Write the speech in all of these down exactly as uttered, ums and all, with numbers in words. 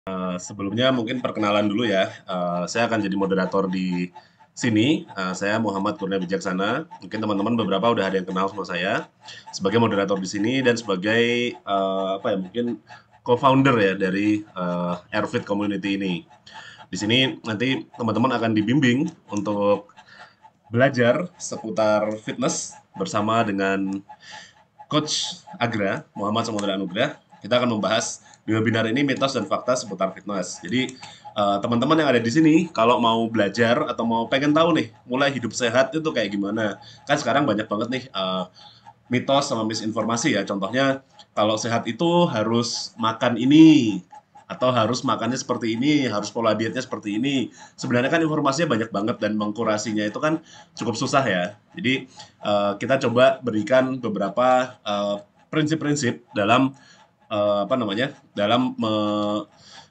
Eee, sebelumnya mungkin perkenalan dulu ya, eee, saya akan jadi moderator di sini, eee, saya Muhammad Kurnia Wijaksana, mungkin teman-teman beberapa udah ada yang kenal sama saya, sebagai moderator di sini dan sebagai, eee, apa ya, mungkin co-founder ya dari, eee, Airfit Community ini. Di sini nanti teman-teman akan dibimbing untuk belajar seputar fitness bersama dengan Coach Agra, Muhammad Samudra Anugrah. Kita akan membahas di webinar ini mitos dan fakta seputar fitness. Jadi eh, teman-teman yang ada di sini, kalau mau belajar atau mau pengen tahu nih, mulai hidup sehat itu kayak gimana? Kan sekarang banyak banget nih eh, mitos sama misinformasi ya. Contohnya kalau sehat itu harus makan ini atau harus makannya seperti ini, harus pola dietnya seperti ini. Sebenarnya kan informasinya banyak banget dan mengkurasinya itu kan cukup susah ya. Jadi eh, kita coba berikan beberapa eh, prinsip-prinsip dalam eh, apa namanya? Dalam me-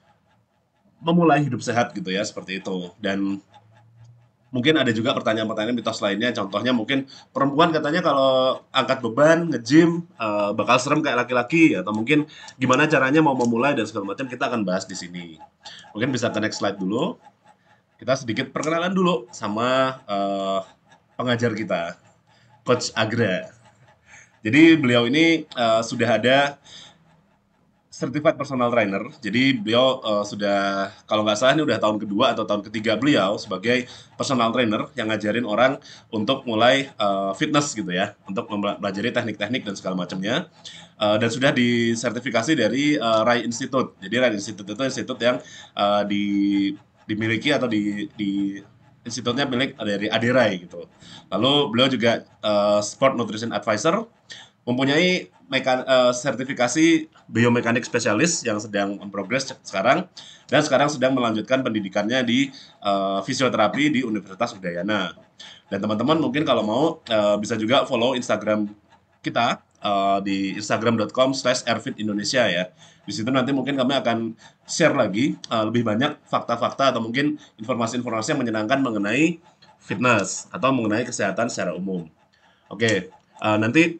memulai hidup sehat gitu ya, seperti itu. Dan mungkin ada juga pertanyaan-pertanyaan mitos lainnya, contohnya mungkin perempuan katanya kalau angkat beban, nge-gym, eh, bakal serem kayak laki-laki, atau mungkin gimana caranya mau memulai dan segala macam, kita akan bahas di sini. Mungkin bisa ke next slide dulu, kita sedikit perkenalan dulu sama eh, pengajar kita, Coach Agra. Jadi beliau ini eh, sudah ada certified personal trainer. Jadi beliau uh, sudah, kalau nggak salah ini udah tahun kedua atau tahun ketiga beliau sebagai personal trainer yang ngajarin orang untuk mulai uh, fitness gitu ya, untuk mempelajari teknik-teknik dan segala macamnya. Uh, dan sudah disertifikasi dari uh, Rai Institute. Jadi Rai Institute itu institut yang uh, di, dimiliki atau di, di institutnya milik dari Adirai gitu. Lalu beliau juga uh, sport nutrition advisor, mempunyai mekan, uh, sertifikasi biomekanik spesialis yang sedang progres sekarang, dan sekarang sedang melanjutkan pendidikannya di uh, fisioterapi di Universitas Udayana. Dan teman-teman mungkin kalau mau uh, bisa juga follow Instagram kita uh, di instagram dot com slash airfit indonesia ya. Di situ nanti mungkin kami akan share lagi uh, lebih banyak fakta-fakta atau mungkin informasi-informasi yang menyenangkan mengenai fitness atau mengenai kesehatan secara umum. Oke, uh, nanti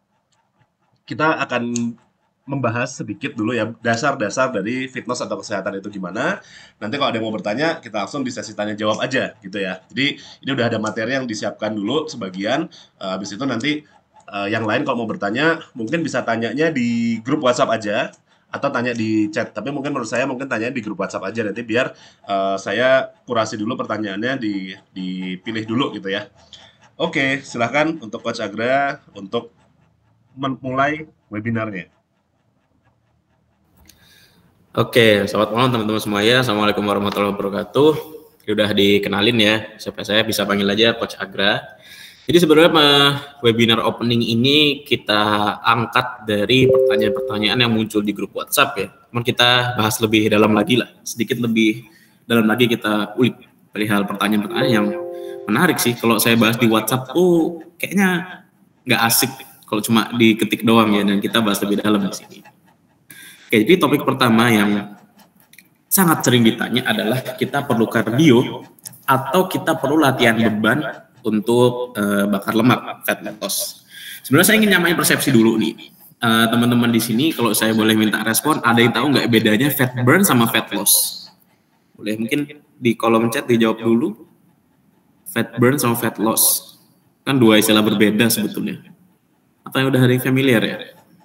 kita akan membahas sedikit dulu ya dasar-dasar dari fitness atau kesehatan itu gimana. Nanti kalau ada yang mau bertanya, kita langsung di sesi tanya jawab aja gitu ya. Jadi ini udah ada materi yang disiapkan dulu sebagian. Uh, habis itu nanti uh, yang lain kalau mau bertanya, mungkin bisa tanyanya di grup WhatsApp aja atau tanya di chat. Tapi mungkin menurut saya mungkin tanya di grup WhatsApp aja nanti biar uh, saya kurasi dulu pertanyaannya di dipilih dulu gitu ya. Oke, silahkan untuk Coach Agra untuk memulai webinarnya. Oke, selamat malam teman-teman semuanya. Assalamualaikum warahmatullahi wabarakatuh. Sudah dikenalin ya, supaya saya bisa panggil aja Coach Agra. Jadi sebenarnya webinar opening ini kita angkat dari pertanyaan-pertanyaan yang muncul di grup WhatsApp ya. Namun kita bahas lebih dalam lagi lah, sedikit lebih dalam lagi kita ulik perihal pertanyaan-pertanyaan yang menarik sih. Kalau saya bahas di WhatsApp, oh kayaknya nggak asik kalau cuma diketik doang ya, dan kita bahas lebih dalam di sini. Oke, jadi topik pertama yang sangat sering ditanya adalah kita perlu kardio atau kita perlu latihan beban untuk uh, bakar lemak, fat loss. Sebenarnya saya ingin nyamain persepsi dulu nih. Uh, teman-teman di sini kalau saya boleh minta respon, ada yang tahu nggak bedanya fat burn sama fat loss? Boleh mungkin di kolom chat dijawab dulu. Fat burn sama fat loss. Kan dua istilah berbeda sebetulnya. Atau yang udah hari familiar ya?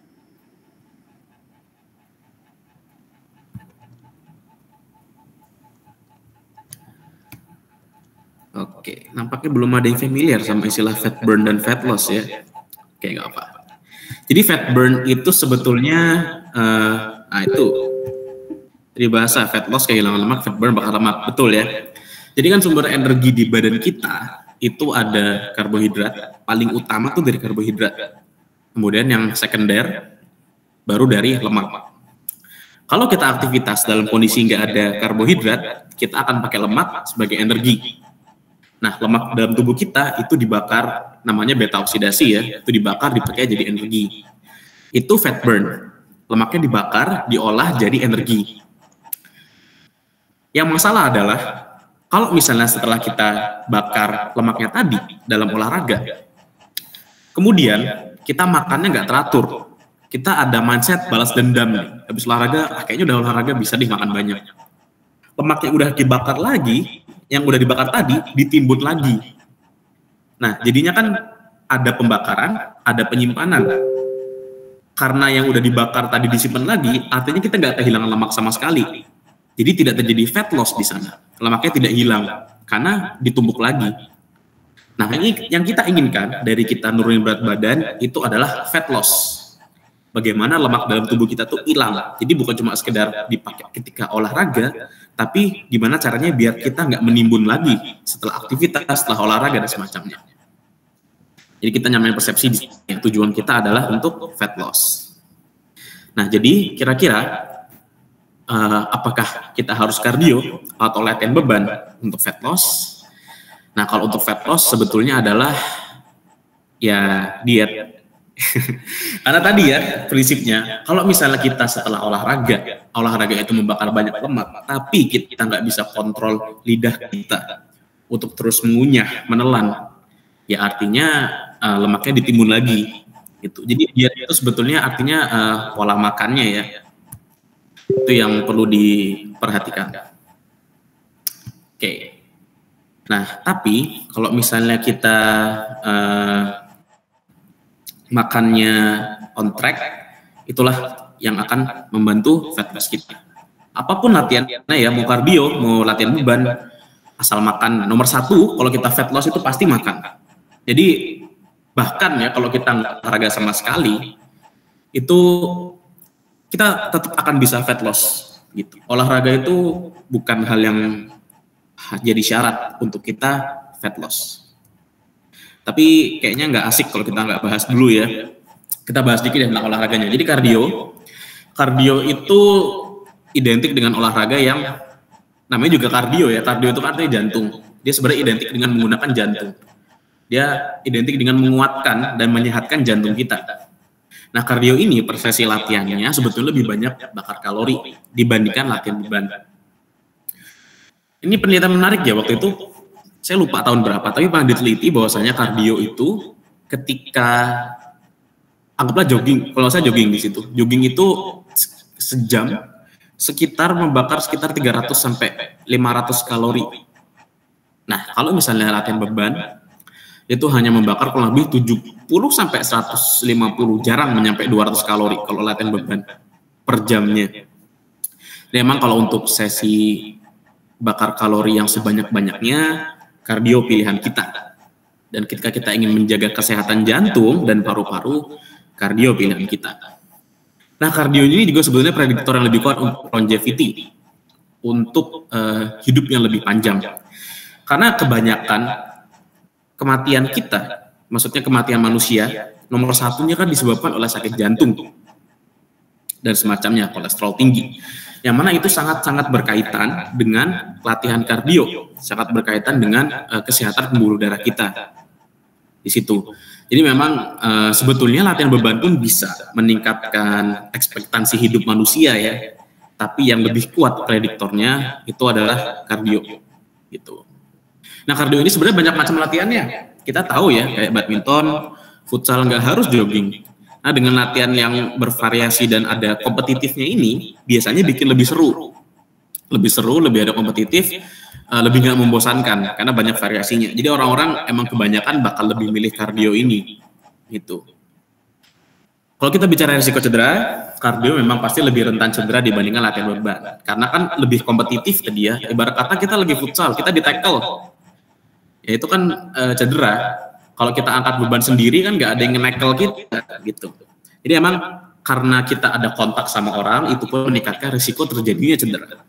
Oke, nampaknya belum ada yang familiar sama istilah fat burn dan fat loss ya. Oke, nggak apa-apa. Jadi fat burn itu sebetulnya, uh, nah itu, dari bahasa fat loss kehilangan lemak, fat burn bakar lemak, betul ya. Jadi kan sumber energi di badan kita itu ada karbohidrat, paling utama tuh dari karbohidrat. Kemudian yang sekunder baru dari lemak. Kalau kita aktivitas dalam kondisi nggak ada karbohidrat, kita akan pakai lemak sebagai energi. Nah, lemak dalam tubuh kita itu dibakar, namanya beta oksidasi ya, itu dibakar dipakai jadi energi. Itu fat burn. Lemaknya dibakar, diolah jadi energi. Yang masalah adalah, kalau misalnya setelah kita bakar lemaknya tadi dalam olahraga, kemudian kita makannya nggak teratur. kita ada mindset balas dendam nih. Habis olahraga, ah, kayaknya udah olahraga bisa deh makan banyak. Lemak yang udah dibakar lagi, yang udah dibakar tadi, ditimbun lagi. Nah, jadinya kan ada pembakaran, ada penyimpanan. Karena yang udah dibakar tadi disimpan lagi, artinya kita nggak kehilangan lemak sama sekali. Jadi tidak terjadi fat loss di sana. Lemaknya tidak hilang, karena ditumbuk lagi. Nah, ini yang kita inginkan dari kita nurunin berat badan, itu adalah fat loss. Bagaimana lemak dalam tubuh kita tuh hilang. Jadi bukan cuma sekedar dipakai ketika olahraga, tapi gimana caranya biar kita nggak menimbun lagi setelah aktivitas, setelah olahraga dan semacamnya. Jadi kita nyamain persepsi, yang tujuan kita adalah untuk fat loss. Nah, jadi kira-kira uh, apakah kita harus kardio atau latihan beban untuk fat loss? Nah, kalau untuk fat loss sebetulnya adalah ya diet. Karena tadi ya prinsipnya, kalau misalnya kita setelah olahraga, olahraga itu membakar banyak lemak, tapi kita nggak bisa kontrol lidah kita untuk terus mengunyah, menelan, ya artinya uh, lemaknya ditimbun lagi. Gitu. Jadi diet itu sebetulnya artinya uh, pola makannya ya, itu yang perlu diperhatikan. Oke. Okay. Nah, tapi kalau misalnya kita uh, makannya on track, itulah yang akan membantu fat loss kita. Apapun latihannya ya, mau kardio, mau latihan beban, asal makan. Nomor satu, kalau kita fat loss itu pasti makan. Jadi bahkan ya kalau kita nggak olahraga sama sekali, itu kita tetap akan bisa fat loss. Gitu. Olahraga itu bukan hal yang jadi syarat untuk kita fat loss. Tapi kayaknya nggak asik kalau kita nggak bahas dulu ya. Kita bahas dikit tentang olahraganya. Jadi kardio, kardio itu identik dengan olahraga yang namanya juga kardio ya. Kardio itu artinya jantung. Dia sebenarnya identik dengan menggunakan jantung. Dia identik dengan menguatkan dan menyehatkan jantung kita. Nah, kardio ini per sesi latihannya sebetulnya lebih banyak bakar kalori dibandingkan latihan beban. Ini penelitian menarik ya, waktu itu saya lupa tahun berapa, tapi pernah diteliti bahwasanya kardio itu ketika anggaplah jogging, kalau saya jogging di situ, jogging itu sejam sekitar membakar sekitar tiga ratus sampai lima ratus kalori. Nah, kalau misalnya latihan beban itu hanya membakar kurang lebih tujuh puluh sampai seratus lima puluh, jarang menyampai dua ratus kalori kalau latihan beban per jamnya. Dan memang kalau untuk sesi bakar kalori yang sebanyak-banyaknya, kardio pilihan kita. Dan ketika kita ingin menjaga kesehatan jantung dan paru-paru, kardio pilihan kita. Nah, kardio ini juga sebenarnya prediktor yang lebih kuat untuk longevity, untuk uh, hidup yang lebih panjang. Karena kebanyakan kematian kita, maksudnya kematian manusia, nomor satunya kan disebabkan oleh sakit jantung dan semacamnya, kolesterol tinggi. Yang mana itu sangat-sangat berkaitan dengan latihan kardio, sangat berkaitan dengan uh, kesehatan pembuluh darah kita di situ. Jadi memang uh, sebetulnya latihan beban pun bisa meningkatkan ekspektansi hidup manusia ya, tapi yang lebih kuat prediktornya itu adalah kardio gitu. Nah, kardio ini sebenarnya banyak macam latihannya. Kita tahu ya, kayak badminton, futsal, nggak harus jogging. Nah, dengan latihan yang bervariasi dan ada kompetitifnya ini, biasanya bikin lebih seru. Lebih seru, lebih ada kompetitif, uh, lebih nggak membosankan, karena banyak variasinya. Jadi orang-orang emang kebanyakan bakal lebih milih kardio ini. Gitu. Kalau kita bicara risiko cedera, kardio memang pasti lebih rentan cedera dibandingkan latihan beban. Karena kan lebih kompetitif ke dia. Ibarat kata kita lagi futsal, kita di tackle. Ya itu kan uh, cedera. Kalau kita angkat beban sendiri kan nggak ada yang nge-tackle kita gitu. Jadi emang karena kita ada kontak sama orang, itu pun meningkatkan risiko terjadinya cedera.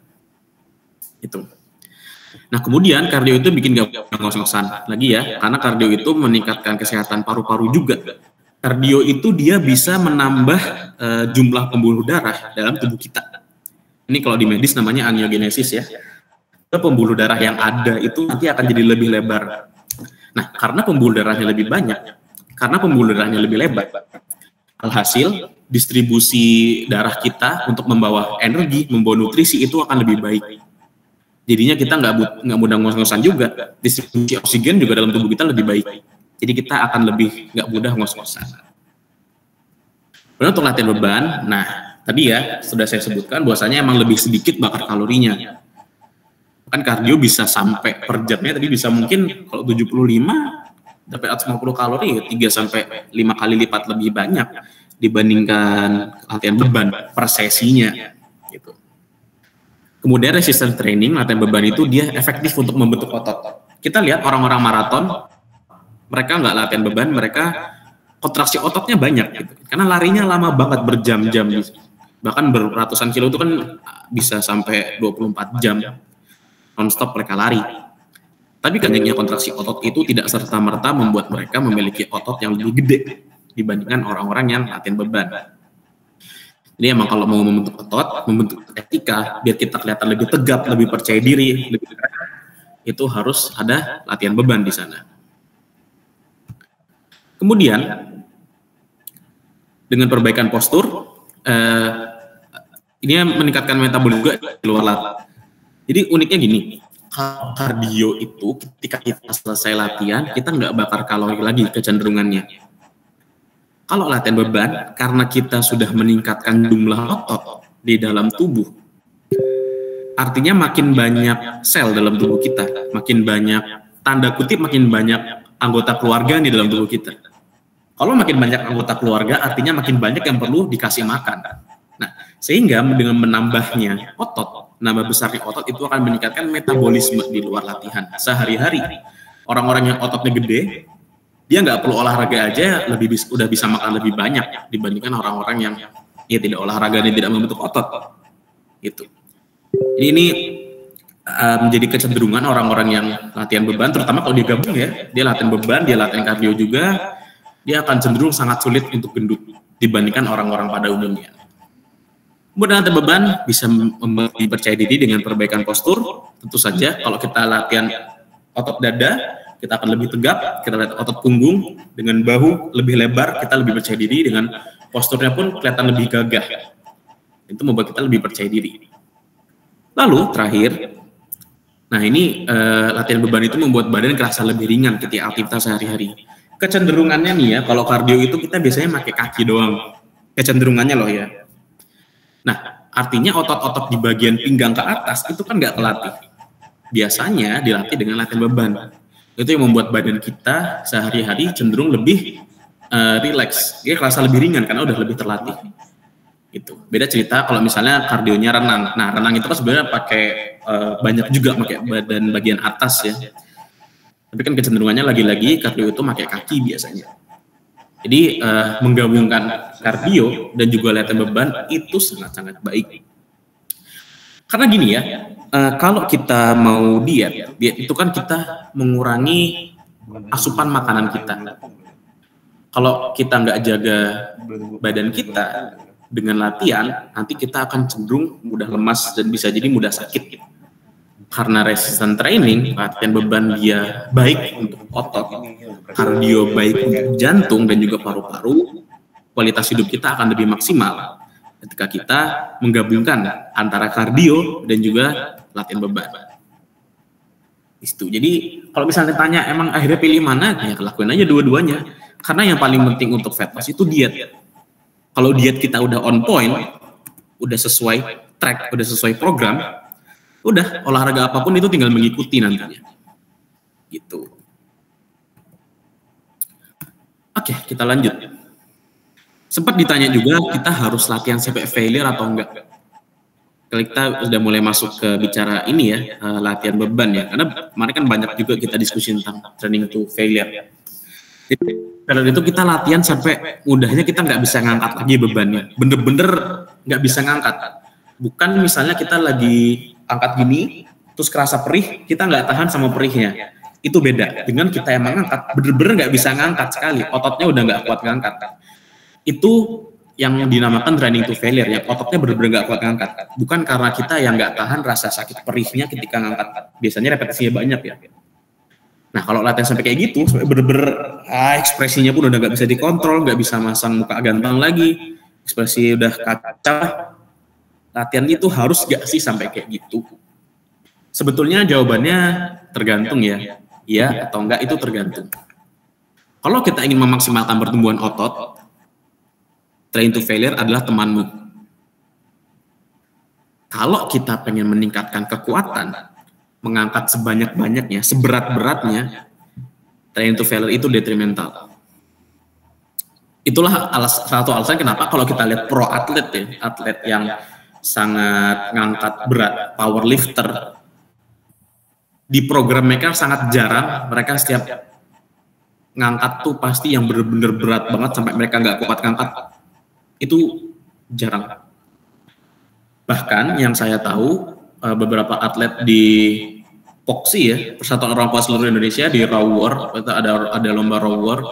Itu. Nah, kemudian kardio itu bikin gak ngos-ngosan lagi ya, karena kardio itu meningkatkan kesehatan paru-paru juga. Kardio itu dia bisa menambah uh, jumlah pembuluh darah dalam tubuh kita. Ini kalau di medis namanya angiogenesis ya. Pembuluh darah yang ada itu nanti akan jadi lebih lebar. Nah, karena pembuluh darahnya lebih banyak, karena pembuluh darahnya lebih lebar, alhasil distribusi darah kita untuk membawa energi, membawa nutrisi itu akan lebih baik. Jadinya kita nggak nggak mudah ngos-ngosan juga. Distribusi oksigen juga dalam tubuh kita lebih baik. Jadi kita akan lebih nggak mudah ngos-ngosan. Kemudian untuk latihan beban, nah tadi ya sudah saya sebutkan bahwasanya emang lebih sedikit bakar kalorinya. Kan kardio bisa sampai per jamnya tadi bisa mungkin kalau tujuh puluh lima sampai seratus lima puluh kalori ya tiga sampai lima kali lipat lebih banyak dibandingkan latihan beban per sesinya gitu. Kemudian resistance training, latihan beban itu dia efektif untuk membentuk otot. Kita lihat orang-orang maraton, mereka nggak latihan beban, mereka kontraksi ototnya banyak gitu. Karena larinya lama banget berjam-jam, bahkan beratusan kilo itu kan bisa sampai dua puluh empat jam non-stop mereka lari. Tapi banyaknya kontraksi otot itu tidak serta-merta membuat mereka memiliki otot yang lebih gede dibandingkan orang-orang yang latihan beban. Jadi emang kalau mau membentuk otot, membentuk etika, biar kita kelihatan lebih tegap, lebih percaya diri, lebih tegak, itu harus ada latihan beban di sana. Kemudian dengan perbaikan postur, eh, ini meningkatkan metabolisme juga di luar latihan. Jadi uniknya gini, kalau kardio itu ketika kita selesai latihan, kita nggak bakar kalori lagi kecenderungannya. Kalau latihan beban, karena kita sudah meningkatkan jumlah otot di dalam tubuh, artinya makin banyak sel dalam tubuh kita, makin banyak, tanda kutip makin banyak anggota keluarga di dalam tubuh kita. Kalau makin banyak anggota keluarga, artinya makin banyak yang perlu dikasih makan. Nah, sehingga dengan menambahnya otot, nambah besarnya otot itu akan meningkatkan metabolisme di luar latihan sehari-hari. Orang-orang yang ototnya gede, dia nggak perlu olahraga aja lebih bis, udah bisa makan lebih banyak dibandingkan orang-orang yang ya tidak olahraga dan tidak membentuk otot gitu. Jadi ini uh, menjadi kecenderungan orang-orang yang latihan beban, terutama kalau dia gabung ya, dia latihan beban, dia latihan kardio juga, dia akan cenderung sangat sulit untuk gendut dibandingkan orang-orang pada umumnya. Kemudian latihan beban bisa mempercayai diri dengan perbaikan postur. Tentu saja kalau kita latihan otot dada, kita akan lebih tegap, kita lihat otot punggung dengan bahu lebih lebar, kita lebih percaya diri, dengan posturnya pun kelihatan lebih gagah. Itu membuat kita lebih percaya diri. Lalu terakhir, nah ini eh, latihan beban itu membuat badan kerasa lebih ringan ketika aktivitas sehari-hari. Kecenderungannya nih ya, kalau kardio itu kita biasanya pakai kaki doang. Kecenderungannya loh ya. Nah, artinya otot-otot di bagian pinggang ke atas itu kan nggak kelatih. Biasanya dilatih dengan latihan beban. Itu yang membuat badan kita sehari-hari cenderung lebih uh, rileks, dia kerasa lebih ringan karena udah lebih terlatih. Itu beda cerita kalau misalnya kardionya renang. Nah, renang itu kan sebenarnya pakai uh, banyak juga pakai badan bagian atas ya. Tapi kan kecenderungannya lagi-lagi kardio itu pakai kaki biasanya. Jadi uh, menggabungkan kardio dan juga latihan beban itu sangat-sangat baik. Karena gini ya, uh, kalau kita mau diet, diet itu kan kita mengurangi asupan makanan kita. Kalau kita nggak jaga badan kita dengan latihan, nanti kita akan cenderung mudah lemas dan bisa jadi mudah sakit. Karena resistance training, latihan beban dia baik untuk otot, kardio baik untuk jantung dan juga paru-paru, kualitas hidup kita akan lebih maksimal ketika kita menggabungkan antara kardio dan juga latihan beban. Itu. Jadi kalau misalnya tanya emang akhirnya pilih mana, ya lakuin aja dua-duanya. Karena yang paling penting untuk fat loss itu diet. Kalau diet kita udah on point, udah sesuai track, udah sesuai program, udah olahraga apapun itu tinggal mengikuti nantinya. Gitu. Oke, kita lanjut. Sempat ditanya juga kita harus latihan sampai failure atau enggak. Kalau kita sudah mulai masuk ke bicara ini ya, uh, latihan beban ya. Karena kemarin kan banyak juga kita diskusi tentang training to failure. Jadi pada itu kita latihan sampai mudahnya kita nggak bisa ngangkat lagi bebannya. Bener-bener nggak bisa ngangkat. Bukan misalnya kita lagi angkat gini, terus kerasa perih, kita nggak tahan sama perihnya. Itu beda. Dengan kita yang mengangkat, bener-bener nggak bisa ngangkat sekali. Ototnya udah nggak kuat ngangkat. Itu yang dinamakan training to failure, ya ototnya benar-benar nggak kuat ngangkat. Bukan karena kita yang nggak tahan rasa sakit perihnya ketika ngangkat. Biasanya repetisinya banyak ya. Nah kalau latihan sampai kayak gitu, sampai bener-bener ah, ekspresinya pun udah nggak bisa dikontrol, nggak bisa masang muka ganteng lagi, ekspresi udah kacau. Latihan itu harus nggak sih sampai kayak gitu? Sebetulnya jawabannya tergantung ya, iya atau enggak itu tergantung. Kalau kita ingin memaksimalkan pertumbuhan otot, train to failure adalah temanmu. Kalau kita pengen meningkatkan kekuatan, mengangkat sebanyak-banyaknya, seberat-beratnya, train to failure itu detrimental. Itulah alas, satu alasan kenapa kalau kita lihat pro atlet ya, atlet yang sangat ngangkat berat, power lifter, di program mereka sangat jarang, mereka setiap ngangkat tuh pasti yang bener-bener berat banget sampai mereka nggak kuat ngangkat, itu jarang. Bahkan yang saya tahu beberapa atlet di P O X I ya, Persatuan Orang Kuat Seluruh Indonesia, di Raw War, ada ada lomba Raw War,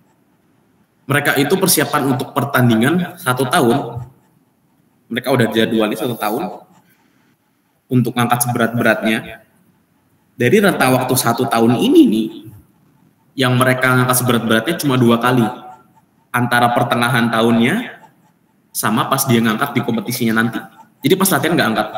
mereka itu persiapan untuk pertandingan satu tahun, mereka udah jadwalin satu tahun untuk ngangkat seberat-beratnya. Dari rentang waktu satu tahun ini nih, yang mereka ngangkat seberat-beratnya cuma dua kali, antara pertengahan tahunnya sama pas dia ngangkat di kompetisinya nanti. Jadi pas latihan nggak angkat.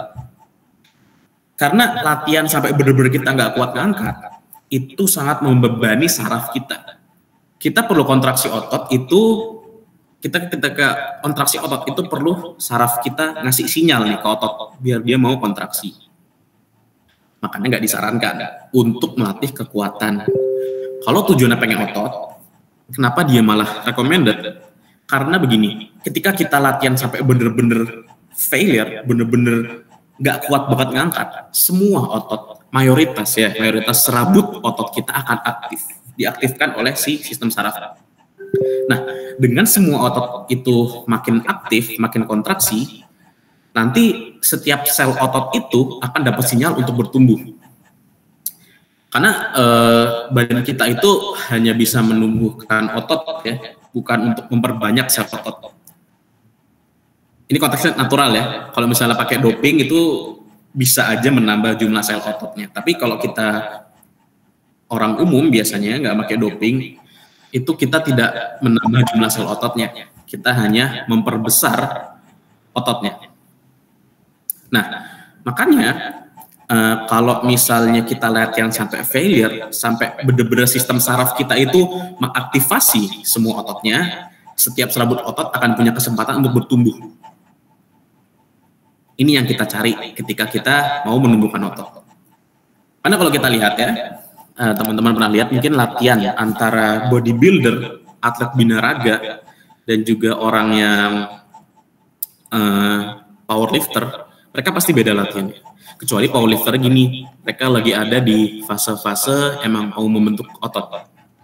Karena latihan sampai bener-bener kita nggak kuat ngangkat, itu sangat membebani saraf kita. Kita perlu kontraksi otot itu, kita ketika kontraksi otot itu perlu saraf kita ngasih sinyal nih ke otot biar dia mau kontraksi. Makanya nggak disarankan untuk melatih kekuatan. Kalau tujuannya pengen otot, kenapa dia malah recommended? Karena begini, ketika kita latihan sampai bener-bener failure, bener-bener nggak kuat banget ngangkat, semua otot, mayoritas ya, mayoritas serabut otot kita akan aktif. Diaktifkan oleh si sistem saraf. Nah, dengan semua otot itu makin aktif, makin kontraksi, nanti setiap sel otot itu akan dapat sinyal untuk bertumbuh. Karena eh, badan kita itu hanya bisa menumbuhkan otot ya, bukan untuk memperbanyak sel otot. Ini konteksnya natural ya. Kalau misalnya pakai doping itu bisa aja menambah jumlah sel ototnya. Tapi kalau kita orang umum biasanya nggak pakai doping, itu kita tidak menambah jumlah sel ototnya, kita hanya memperbesar ototnya. Nah, makanya uh, kalau misalnya kita latihan sampai failure, sampai benar-benar sistem saraf kita itu mengaktifasi semua ototnya, setiap serabut otot akan punya kesempatan untuk bertumbuh. Ini yang kita cari ketika kita mau menumbuhkan otot. Karena kalau kita lihat ya, teman-teman uh, pernah lihat mungkin latihan antara bodybuilder, atlet binaraga, dan juga orang yang uh, powerlifter, mereka pasti beda latihannya. Kecuali powerlifter gini, mereka lagi ada di fase-fase emang mau membentuk otot.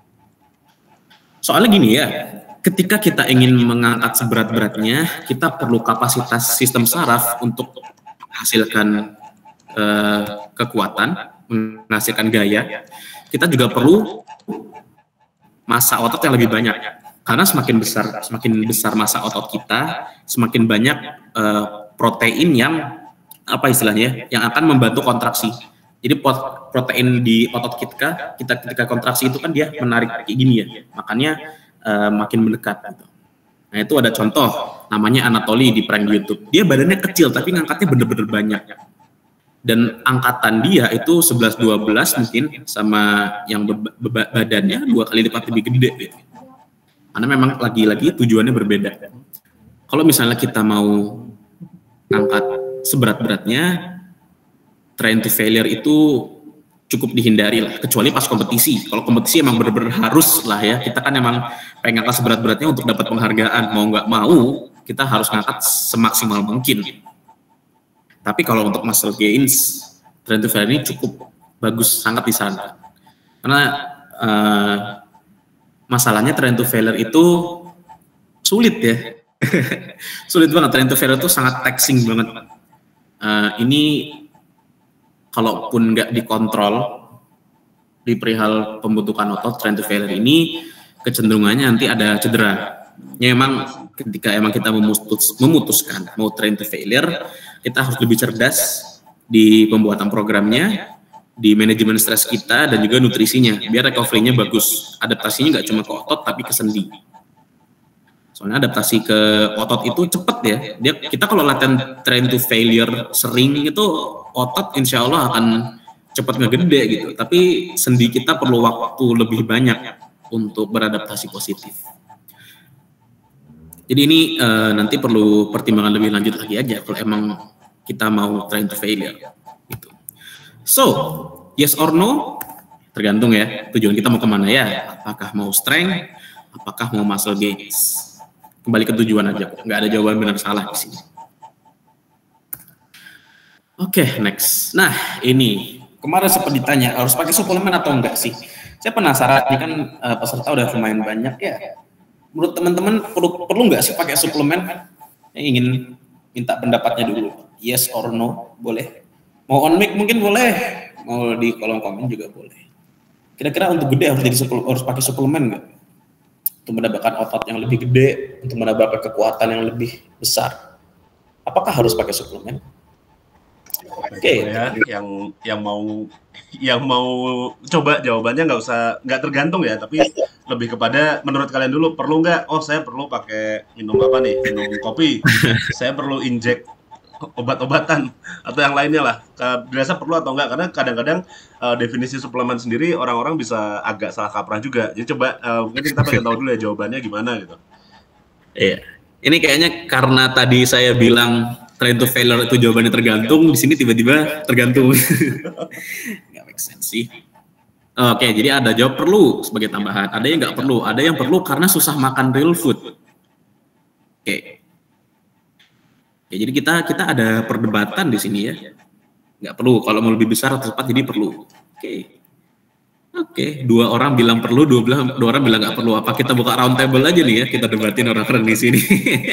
Soalnya gini ya, ketika kita ingin mengangkat seberat-beratnya, kita perlu kapasitas sistem saraf untuk menghasilkan uh, kekuatan, menghasilkan gaya. Kita juga perlu massa otot yang lebih banyak, karena semakin besar semakin besar massa otot kita, semakin banyak uh, protein yang apa istilahnya yang akan membantu kontraksi. Jadi protein di otot kita kita ketika kontraksi itu kan dia menarik kayak gini ya, makanya uh, makin mendekat gitu. Nah itu ada contoh namanya Anatoly di prank YouTube, dia badannya kecil tapi ngangkatnya bener-bener banyak. Dan angkatan dia itu sebelas dua belas mungkin sama yang badannya dua kali lipat lebih gede gitu. Karena memang lagi-lagi tujuannya berbeda. Kalau misalnya kita mau angkat seberat-beratnya, train to failure itu cukup dihindari lah, kecuali pas kompetisi. Kalau kompetisi emang bener-bener harus lah ya, kita kan emang pengen angkat seberat-beratnya untuk dapat penghargaan, mau nggak mau kita harus ngangkat semaksimal mungkin. Tapi kalau untuk muscle gains, train to failure ini cukup bagus, sangat disarankan. Karena uh, masalahnya train to failure itu sulit ya. Sulit banget, train to failure itu sangat taxing banget. Uh, ini kalaupun nggak dikontrol di perihal pembentukan otot, train to failure ini kecenderungannya nanti ada cedera. Ya emang ketika emang kita memutus, memutuskan mau train to failure, kita harus lebih cerdas di pembuatan programnya, di manajemen stres kita, dan juga nutrisinya, biar recovery-nya bagus. Adaptasinya nggak cuma ke otot, tapi ke sendi. Soalnya adaptasi ke otot itu cepet ya. Dia, kita kalau latihan train to failure sering itu, otot insya Allah akan cepet ngegede gitu. Tapi sendi kita perlu waktu lebih banyak untuk beradaptasi positif. Jadi ini uh, nanti perlu pertimbangan lebih lanjut lagi aja kalau emang kita mau trying to failure gitu. So, yes or no? Tergantung ya, tujuan kita mau kemana ya. Apakah mau strength, apakah mau muscle gains? Kembali ke tujuan aja, nggak ada jawaban benar salah di sini. Oke, okay, next. Nah, ini kemarin sempat ditanya harus pakai suplemen atau enggak sih? Saya penasaran, ini kan uh, peserta udah lumayan banyak ya. Menurut teman-teman perlu perlu nggak sih pakai suplemen? Saya ingin minta pendapatnya dulu. Yes or no, boleh. Mau on mic mungkin boleh, mau di kolom komen juga boleh. Kira-kira untuk gede harus jadi suplemen, harus pakai suplemen nggak? Untuk mendapatkan otot yang lebih gede, untuk mendapatkan kekuatan yang lebih besar. Apakah harus pakai suplemen? Oke, okay. Ya, yang yang mau yang mau coba jawabannya nggak usah nggak tergantung ya, tapi lebih kepada menurut kalian dulu perlu nggak? Oh, saya perlu pakai minum apa nih? Minum kopi. Saya perlu injek obat-obatan atau yang lainnya lah. Dirasa perlu atau enggak? Karena kadang-kadang uh, definisi suplemen sendiri orang-orang bisa agak salah kaprah juga. Jadi coba uh, mungkin kita pengen tahu dulu ya jawabannya gimana gitu. Iya. Ini kayaknya karena tadi saya bilang trying to failure itu jawabannya tergantung, di sini tiba-tiba tergantung. Nggak make sense sih. Oke, jadi ada jawab perlu sebagai tambahan, ada yang nggak perlu, ada yang perlu karena susah makan real food. Oke. Ya, jadi kita kita ada perdebatan di sini ya. Nggak perlu, kalau mau lebih besar atau cepat jadi perlu. Oke. Oke, dua orang bilang perlu, dua, bilang, dua orang bilang nggak perlu. Apa kita buka round table aja nih ya, kita debatin orang-orang di sini.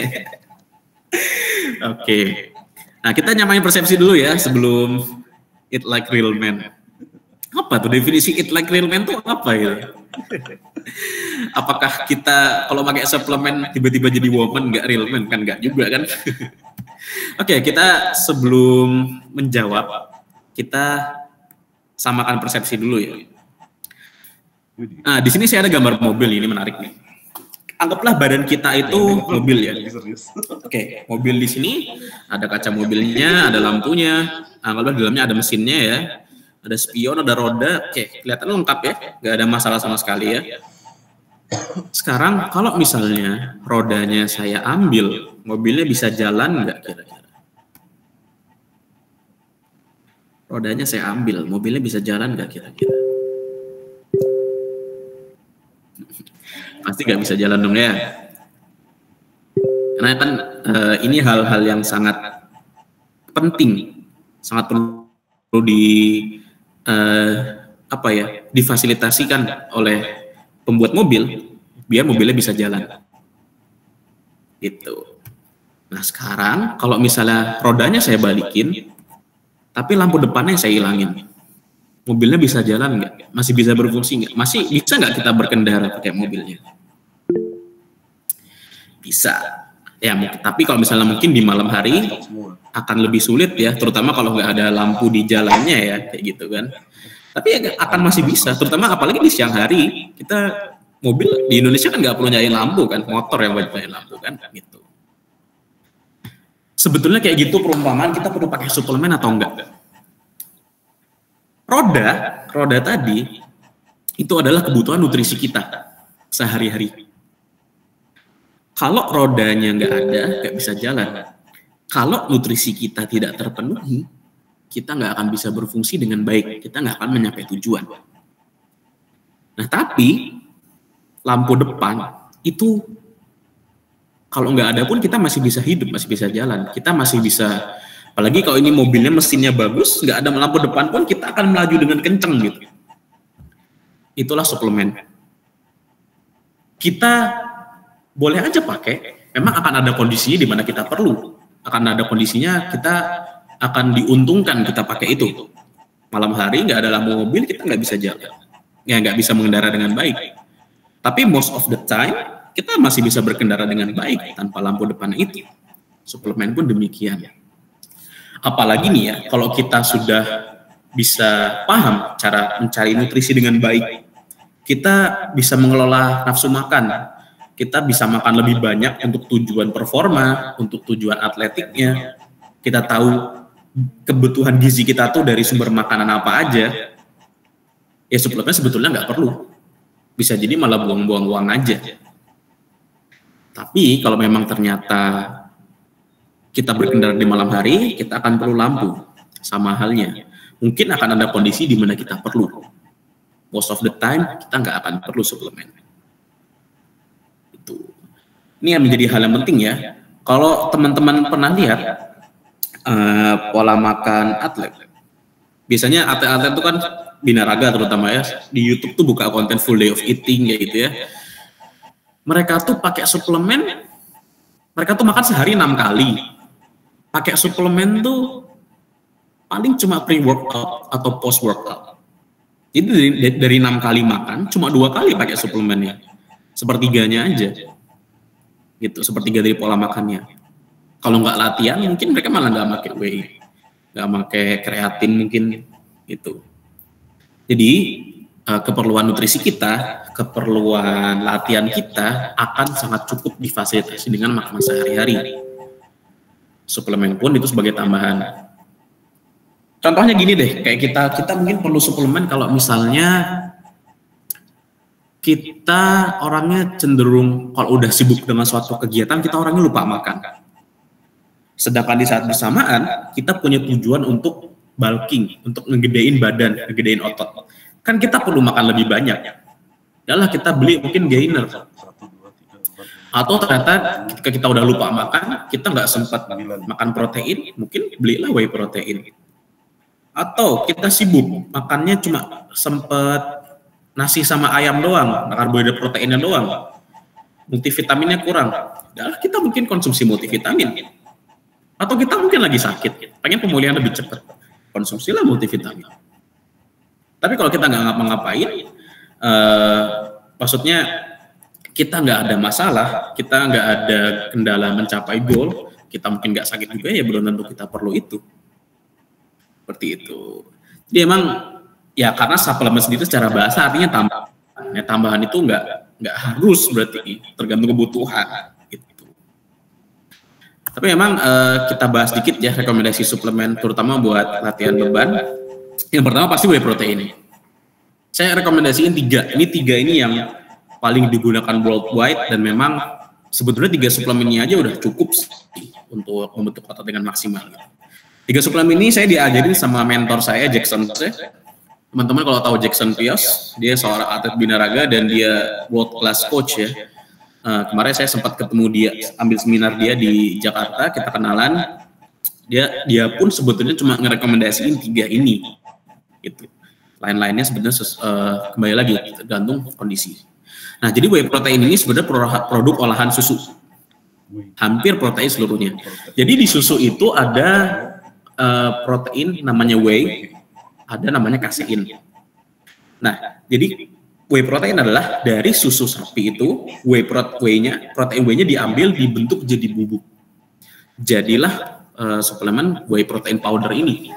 Oke, okay. Nah kita nyamain persepsi dulu ya sebelum eat like real man. Apa tuh definisi eat like real man tuh apa ya? Apakah kita kalau pakai suplemen tiba-tiba jadi woman nggak real man? Kan nggak juga kan? Oke, okay, kita sebelum menjawab kita samakan persepsi dulu ya. Nah di sini saya ada gambar mobil, ini menarik nih. Anggaplah badan kita itu mobil ya. Oke, okay, mobil di sini ada kaca mobilnya, ada lampunya, anggaplah di dalamnya ada mesinnya ya, ada spion, ada roda. Oke, okay, kelihatan lengkap ya, nggak ada masalah sama sekali ya. Sekarang kalau misalnya rodanya saya ambil, mobilnya bisa jalan nggak kira-kira? Rodanya saya ambil, mobilnya bisa jalan nggak kira-kira? Pasti nggak bisa jalan dong ya. Karena kan uh, ini hal-hal yang sangat penting, sangat perlu di uh, apa ya, difasilitasikan oleh pembuat mobil biar mobilnya bisa jalan. Gitu. Nah sekarang kalau misalnya rodanya saya balikin, tapi lampu depannya saya hilangin, mobilnya bisa jalan nggak? Masih bisa berfungsi nggak? Masih bisa nggak kita berkendara pakai mobilnya? Bisa. Ya, tapi kalau misalnya mungkin di malam hari akan lebih sulit ya, terutama kalau nggak ada lampu di jalannya ya, kayak gitu kan. Tapi ya, akan masih bisa, terutama apalagi di siang hari. Kita mobil di Indonesia kan nggak perlu nyalain lampu kan, motor yang wajib nyalain lampu kan, gitu. Sebetulnya kayak gitu perumpamaan kita perlu pakai suplemen atau enggak? Roda, roda tadi itu adalah kebutuhan nutrisi kita sehari-hari. Kalau rodanya nggak ada, nggak bisa jalan. Kalau nutrisi kita tidak terpenuhi, kita nggak akan bisa berfungsi dengan baik. Kita nggak akan mencapai tujuan. Nah, tapi lampu depan itu kalau nggak ada pun kita masih bisa hidup, masih bisa jalan. Kita masih bisa, apalagi kalau ini mobilnya mesinnya bagus, nggak ada lampu depan pun kita akan melaju dengan kenceng gitu. Itulah suplemen. Kita boleh aja pakai, memang akan ada kondisinya di mana kita perlu, akan ada kondisinya kita akan diuntungkan kita pakai itu. Malam hari nggak ada lampu mobil, kita nggak bisa jalan, ya nggak bisa mengendara dengan baik. Tapi most of the time kita masih bisa berkendara dengan baik tanpa lampu depan itu. Suplemen pun demikian. Apalagi nih ya, kalau kita sudah bisa paham cara mencari nutrisi dengan baik, kita bisa mengelola nafsu makan. Kita bisa makan lebih banyak untuk tujuan performa, untuk tujuan atletiknya. Kita tahu kebutuhan gizi kita tuh dari sumber makanan apa aja. Ya suplemen sebetulnya nggak perlu. Bisa jadi malah buang-buang uang aja. Tapi kalau memang ternyata kita berkendara di malam hari, kita akan perlu lampu. Sama halnya, mungkin akan ada kondisi di mana kita perlu. Most of the time, kita nggak akan perlu suplemen. Itu. Ini yang menjadi hal yang penting ya. Kalau teman-teman pernah lihat uh, pola makan atlet, biasanya atlet-atlet itu kan binaraga terutama ya, di YouTube tuh buka konten full day of eating kayak gitu ya. Mereka tuh pakai suplemen, mereka tuh makan sehari enam kali. Pakai suplemen tuh paling cuma pre-workout atau post-workout. Jadi dari, dari enam kali makan, cuma dua kali pakai suplemennya. Sepertiganya aja. Gitu, sepertiga dari pola makannya. Kalau nggak latihan, mungkin mereka malah nggak pakai whey. Nggak pakai kreatin mungkin. Gitu. Jadi, keperluan nutrisi kita, keperluan latihan kita akan sangat cukup difasilitasi dengan makanan sehari-hari. Suplemen pun itu sebagai tambahan. Contohnya gini deh, kayak kita kita mungkin perlu suplemen kalau misalnya kita orangnya cenderung kalau udah sibuk dengan suatu kegiatan kita orangnya lupa makan. Sedangkan di saat bersamaan kita punya tujuan untuk bulking, untuk ngegedein badan, ngegedein otot. Kan kita perlu makan lebih banyak. Yalah kita beli mungkin gainer. Atau ternyata ketika kita udah lupa makan, kita nggak sempat makan protein, mungkin belilah whey protein. Atau kita sibuk, makannya cuma sempet nasi sama ayam doang, karbohidrat proteinnya doang, multivitaminnya kurang. Yalah kita mungkin konsumsi multivitamin. Atau kita mungkin lagi sakit, pengen pemulihan lebih cepat, konsumsilah multivitamin. Tapi kalau kita nggak ngapa-ngapain, uh, maksudnya kita nggak ada masalah, kita nggak ada kendala mencapai goal, kita mungkin nggak sakit juga ya belum tentu kita perlu itu. Seperti itu. Jadi emang ya karena suplemen sendiri secara bahasa artinya tambahan. Ya, tambahan itu nggak nggak harus berarti tergantung kebutuhan. Gitu. Tapi emang uh, kita bahas dikit ya rekomendasi suplemen terutama buat latihan beban. Yang pertama pasti whey protein. Saya rekomendasiin tiga. Ini tiga ini yang paling digunakan worldwide dan memang sebetulnya tiga suplemen ini aja udah cukup sih untuk membentuk otot dengan maksimal. Tiga suplemen ini saya diajarin sama mentor saya Jackson. Teman-teman kalau tahu Jackson Pios, dia seorang atlet binaraga dan dia world class coach ya. Uh, kemarin saya sempat ketemu dia, ambil seminar dia di Jakarta, kita kenalan. Dia dia pun sebetulnya cuma ngerekomendasiin tiga ini. Gitu. Lain-lainnya sebenarnya uh, kembali lagi tergantung kondisi. Nah, jadi whey protein ini sebenarnya produk olahan susu. Hampir protein seluruhnya. Jadi di susu itu ada uh, protein namanya whey, ada namanya kasein. Nah, jadi whey protein adalah dari susu sapi itu, whey protein-nya, protein whey-nya diambil dibentuk jadi bubuk. Jadilah uh, suplemen whey protein powder ini.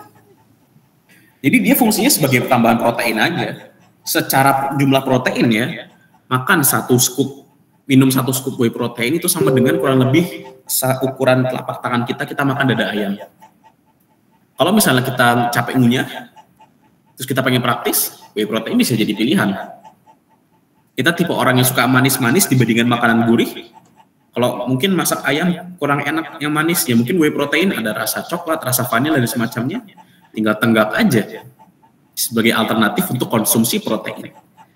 Jadi dia fungsinya sebagai tambahan protein aja. Secara jumlah protein ya, makan satu scoop, minum satu scoop whey protein itu sama dengan kurang lebih ukuran telapak tangan kita, kita makan dada ayam. Kalau misalnya kita capek ngunyah, terus kita pengen praktis, whey protein bisa jadi pilihan. Kita tipe orang yang suka manis-manis dibandingkan makanan gurih. Kalau mungkin masak ayam kurang enak yang manis, ya mungkin whey protein ada rasa coklat, rasa vanila dan semacamnya. Tinggal tenggak aja sebagai alternatif untuk konsumsi protein.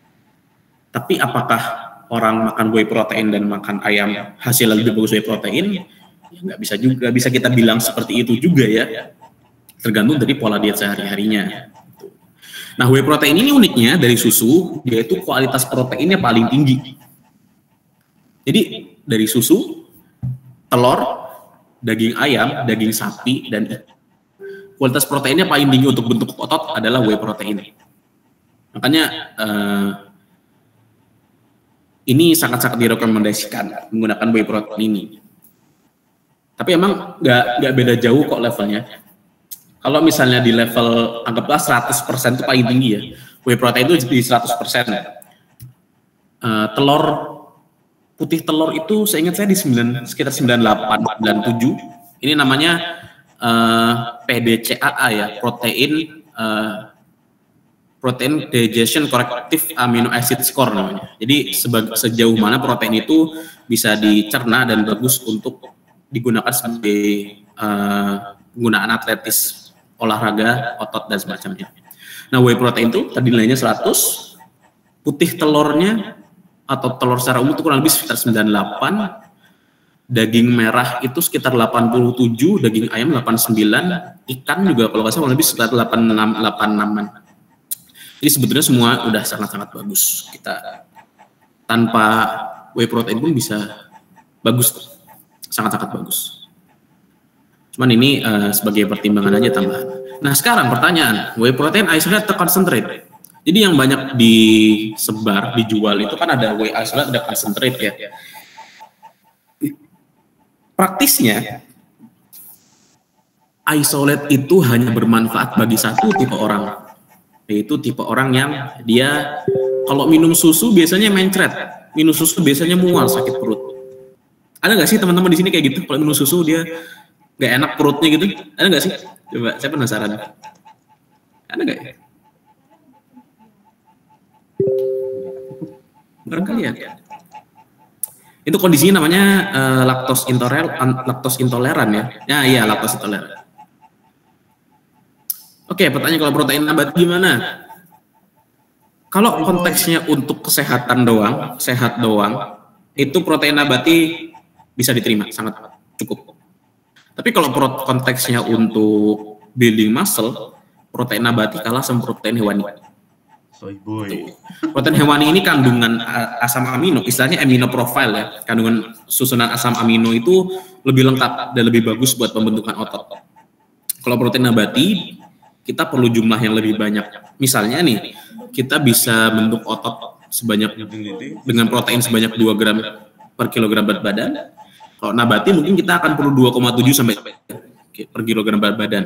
Tapi apakah orang makan whey protein dan makan ayam hasilnya lebih bagus whey protein? Ya nggak bisa juga, bisa kita bilang seperti itu juga ya. Tergantung dari pola diet sehari-harinya. Nah, whey protein ini uniknya dari susu, dia itu kualitas proteinnya paling tinggi. Jadi dari susu, telur, daging ayam, daging sapi, dan ikan. Kualitas proteinnya paling tinggi untuk bentuk otot adalah whey protein. Makanya uh, ini sangat-sangat direkomendasikan menggunakan whey protein ini. Tapi emang nggak nggak beda jauh kok levelnya. Kalau misalnya di level anggaplah seratus persen itu paling tinggi ya. Whey protein itu di seratus persen. Uh, telur putih telur itu saya ingat saya di sembilan, sekitar sembilan puluh delapan, sembilan puluh tujuh. Ini namanya uh, P D C A A ya, protein uh, protein digestion corrective amino acid score namanya. Jadi sejauh mana protein itu bisa dicerna dan bagus untuk digunakan sebagai uh, penggunaan atletis, olahraga, otot dan semacamnya. Nah, whey protein itu tadi nilainya seratus, putih telurnya atau telur secara umum itu kurang lebih sekitar sembilan puluh delapan, daging merah itu sekitar delapan puluh tujuh, daging ayam delapan puluh sembilan, ikan juga kalau nggak salah kurang lebih sekitar delapan puluh enam, delapan puluh enam-an. Jadi sebetulnya semua udah sangat-sangat bagus. Kita tanpa whey protein pun bisa bagus, sangat-sangat bagus. Cuman ini uh, sebagai pertimbangan aja tambahan. Nah sekarang pertanyaan, whey protein isolate atau concentrate? Jadi yang banyak disebar, dijual itu kan ada whey isolate, ada concentrate ya. Praktisnya, isolate itu hanya bermanfaat bagi satu tipe orang, yaitu tipe orang yang dia kalau minum susu biasanya mencret, minum susu biasanya mual, sakit perut. Ada nggak sih teman-teman di sini kayak gitu? Kalau minum susu dia nggak enak perutnya gitu, ada nggak sih? Coba, saya penasaran. Ada nggak ya? Barangkali ya. Itu kondisinya namanya uh, laktos intoleran, laktos intoleran ya. Ya iya, laktos intoleran. Oke, pertanyaan kalau protein nabati gimana? Kalau konteksnya untuk kesehatan doang, sehat doang, itu protein nabati bisa diterima, sangat cukup. Tapi kalau konteksnya untuk building muscle, protein nabati kalah sama protein hewani. Soy boy. Protein hewani ini kandungan asam amino, istilahnya amino profile ya. Kandungan susunan asam amino itu lebih lengkap dan lebih bagus buat pembentukan otot. Kalau protein nabati, kita perlu jumlah yang lebih banyak. Misalnya nih, kita bisa bentuk otot sebanyak dengan protein sebanyak dua gram per kilogram berat badan. Kalau nabati mungkin kita akan perlu dua koma tujuh sampai per kilogram berat badan.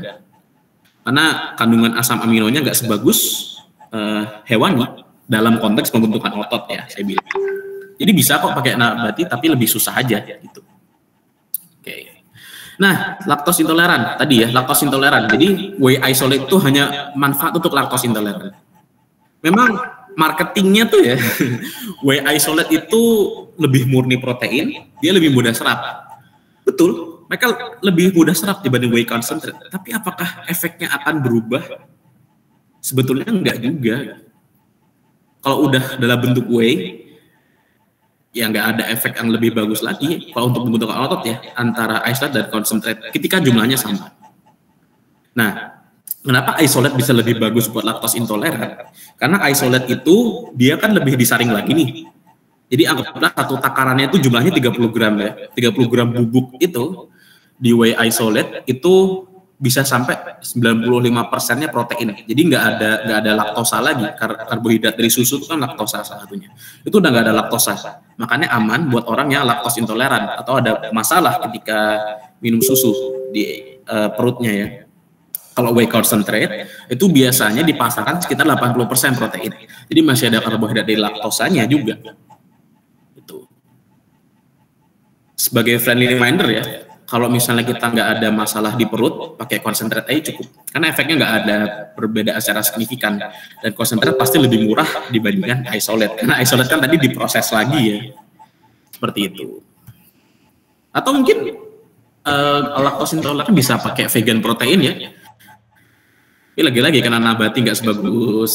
Karena kandungan asam aminonya nggak sebagus Uh, hewani dalam konteks pembentukan otot ya, saya bilang. Jadi bisa kok pakai nabati tapi lebih susah aja gitu. Oke. Okay. Nah, laktos intoleran tadi ya, laktos intoleran. Jadi whey isolate itu hanya manfaat untuk laktos intoleran. Memang marketingnya tuh ya, whey isolate itu lebih murni protein, dia lebih mudah serap. Betul, mereka lebih mudah serap dibanding whey concentrate. Tapi apakah efeknya akan berubah? Sebetulnya enggak juga. Kalau udah dalam bentuk whey, ya nggak ada efek yang lebih bagus lagi. Kalau untuk pembentukan otot ya, antara isolate dan concentrate, ketika jumlahnya sama. Nah, kenapa isolate bisa lebih bagus buat laktos intoleran? Karena isolate itu dia kan lebih disaring lagi nih. Jadi anggaplah satu takarannya itu jumlahnya tiga puluh gram ya, tiga puluh gram bubuk itu di whey isolate itu bisa sampai sembilan puluh lima persennya protein. Jadi nggak ada nggak ada laktosa lagi. Kar karbohidrat dari susu itu kan laktosa salah satunya. Itu udah nggak ada laktosa. Makanya aman buat orang yang laktos intoleran atau ada masalah ketika minum susu di uh, perutnya ya. Kalau whey concentrate itu biasanya dipasarkan sekitar delapan puluh persen protein. Jadi masih ada karbohidrat dari laktosanya juga. Itu. Sebagai friendly reminder ya. Kalau misalnya kita nggak ada masalah di perut, pakai konsentrat aja cukup. Karena efeknya nggak ada perbedaan secara signifikan. Dan konsentrat pasti lebih murah dibandingkan isolate. Karena isolate kan tadi diproses lagi ya. Seperti itu. Atau mungkin uh, laktos intoleran bisa pakai vegan protein ya. Tapi lagi-lagi karena nabati nggak sebagus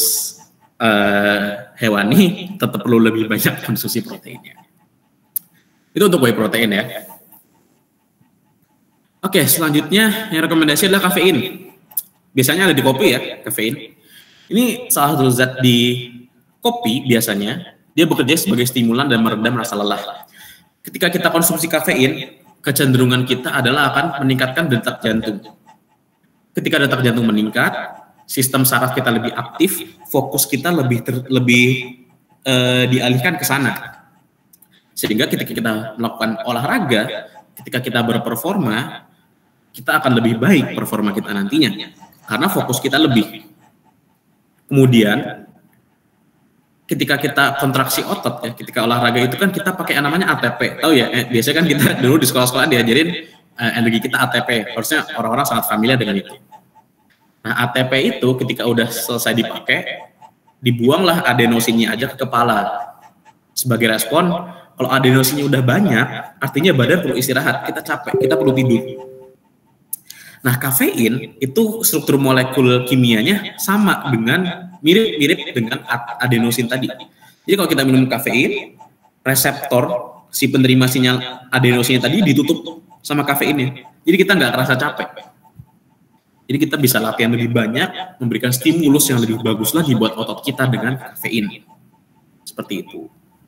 uh, hewani, tetap perlu lebih banyak konsumsi proteinnya. Itu untuk whey protein ya. Oke, selanjutnya yang rekomendasi adalah kafein. Biasanya ada di kopi ya, kafein. Ini salah satu zat di kopi biasanya, dia bekerja sebagai stimulan dan meredam rasa lelah. Ketika kita konsumsi kafein, kecenderungan kita adalah akan meningkatkan detak jantung. Ketika detak jantung meningkat, sistem saraf kita lebih aktif, fokus kita lebih ter, lebih eh, dialihkan ke sana. Sehingga ketika kita melakukan olahraga, ketika kita berperforma, kita akan lebih baik performa kita nantinya karena fokus kita lebih. Kemudian ketika kita kontraksi otot ya, ketika olahraga itu kan kita pakai yang namanya A T P, tahu ya? Eh, biasanya kan kita dulu di sekolah-sekolah diajarin eh, energi kita A T P, harusnya orang-orang sangat familiar dengan itu. Nah A T P itu ketika udah selesai dipakai, dibuanglah adenosinnya aja ke kepala. Sebagai respon, kalau adenosinnya udah banyak, artinya badan perlu istirahat, kita capek, kita perlu tidur. Nah, kafein itu struktur molekul kimianya sama dengan mirip-mirip dengan adenosin tadi. Jadi kalau kita minum kafein, reseptor si penerima sinyal adenosinnya tadi ditutup sama kafeinnya. Jadi kita nggak kerasa capek. Jadi kita bisa latihan lebih banyak, memberikan stimulus yang lebih bagus lagi buat otot kita dengan kafein. Seperti itu.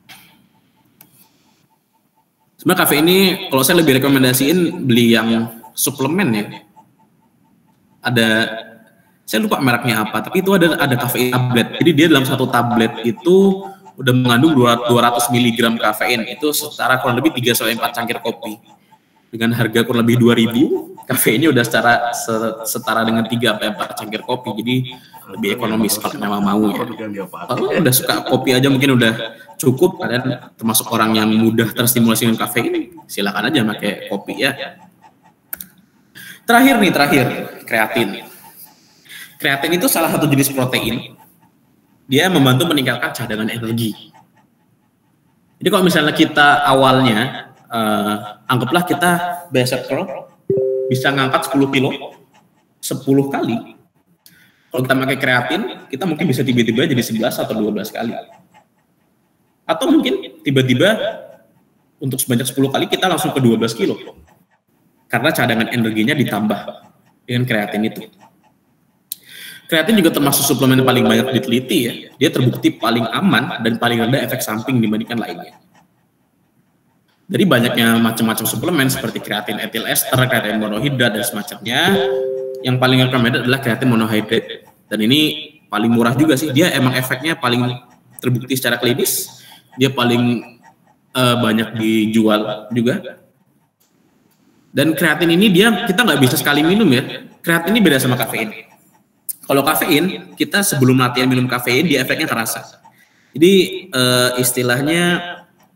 Sebenarnya kafein ini, kalau saya lebih rekomendasiin beli yang suplemen ya. Ada, saya lupa mereknya apa, tapi itu ada ada kafein tablet. Jadi dia dalam satu tablet itu udah mengandung dua ratus miligram kafein. Itu setara kurang lebih tiga sampai empat cangkir kopi. Dengan harga kurang lebih dua ribu, kafeinnya udah secara setara dengan tiga sampai empat cangkir kopi. Jadi lebih ekonomis kalau memang mau ya. Kalau udah suka kopi aja mungkin udah cukup, kalian termasuk orang yang mudah terstimulasi dengan kafein, silakan aja pakai kopi ya. Terakhir nih, terakhir, kreatin. Kreatin itu salah satu jenis protein. Dia membantu meningkatkan cadangan energi. Jadi kalau misalnya kita awalnya Uh, anggaplah kita bicep curl bisa ngangkat sepuluh kilo sepuluh kali. Kalau kita pakai kreatin, kita mungkin bisa tiba-tiba jadi sebelas atau dua belas kali. Atau mungkin tiba-tiba untuk sebanyak sepuluh kali kita langsung ke dua belas kilo. Karena cadangan energinya ditambah dengan kreatin itu. Kreatin juga termasuk suplemen yang paling banyak diteliti ya. Dia terbukti paling aman dan paling rendah efek samping dibandingkan lainnya. Dari banyaknya macam-macam suplemen seperti kreatin etil ester, kreatin monohidrat dan semacamnya, yang paling recommended adalah kreatin monohidrat. Dan ini paling murah juga sih. Dia emang efeknya paling terbukti secara klinis. Dia paling uh, banyak dijual juga. Dan kreatin ini dia kita nggak bisa sekali minum ya. Kreatin ini beda sama kafein. Kalau kafein kita sebelum latihan minum kafein dia efeknya terasa. Jadi uh, istilahnya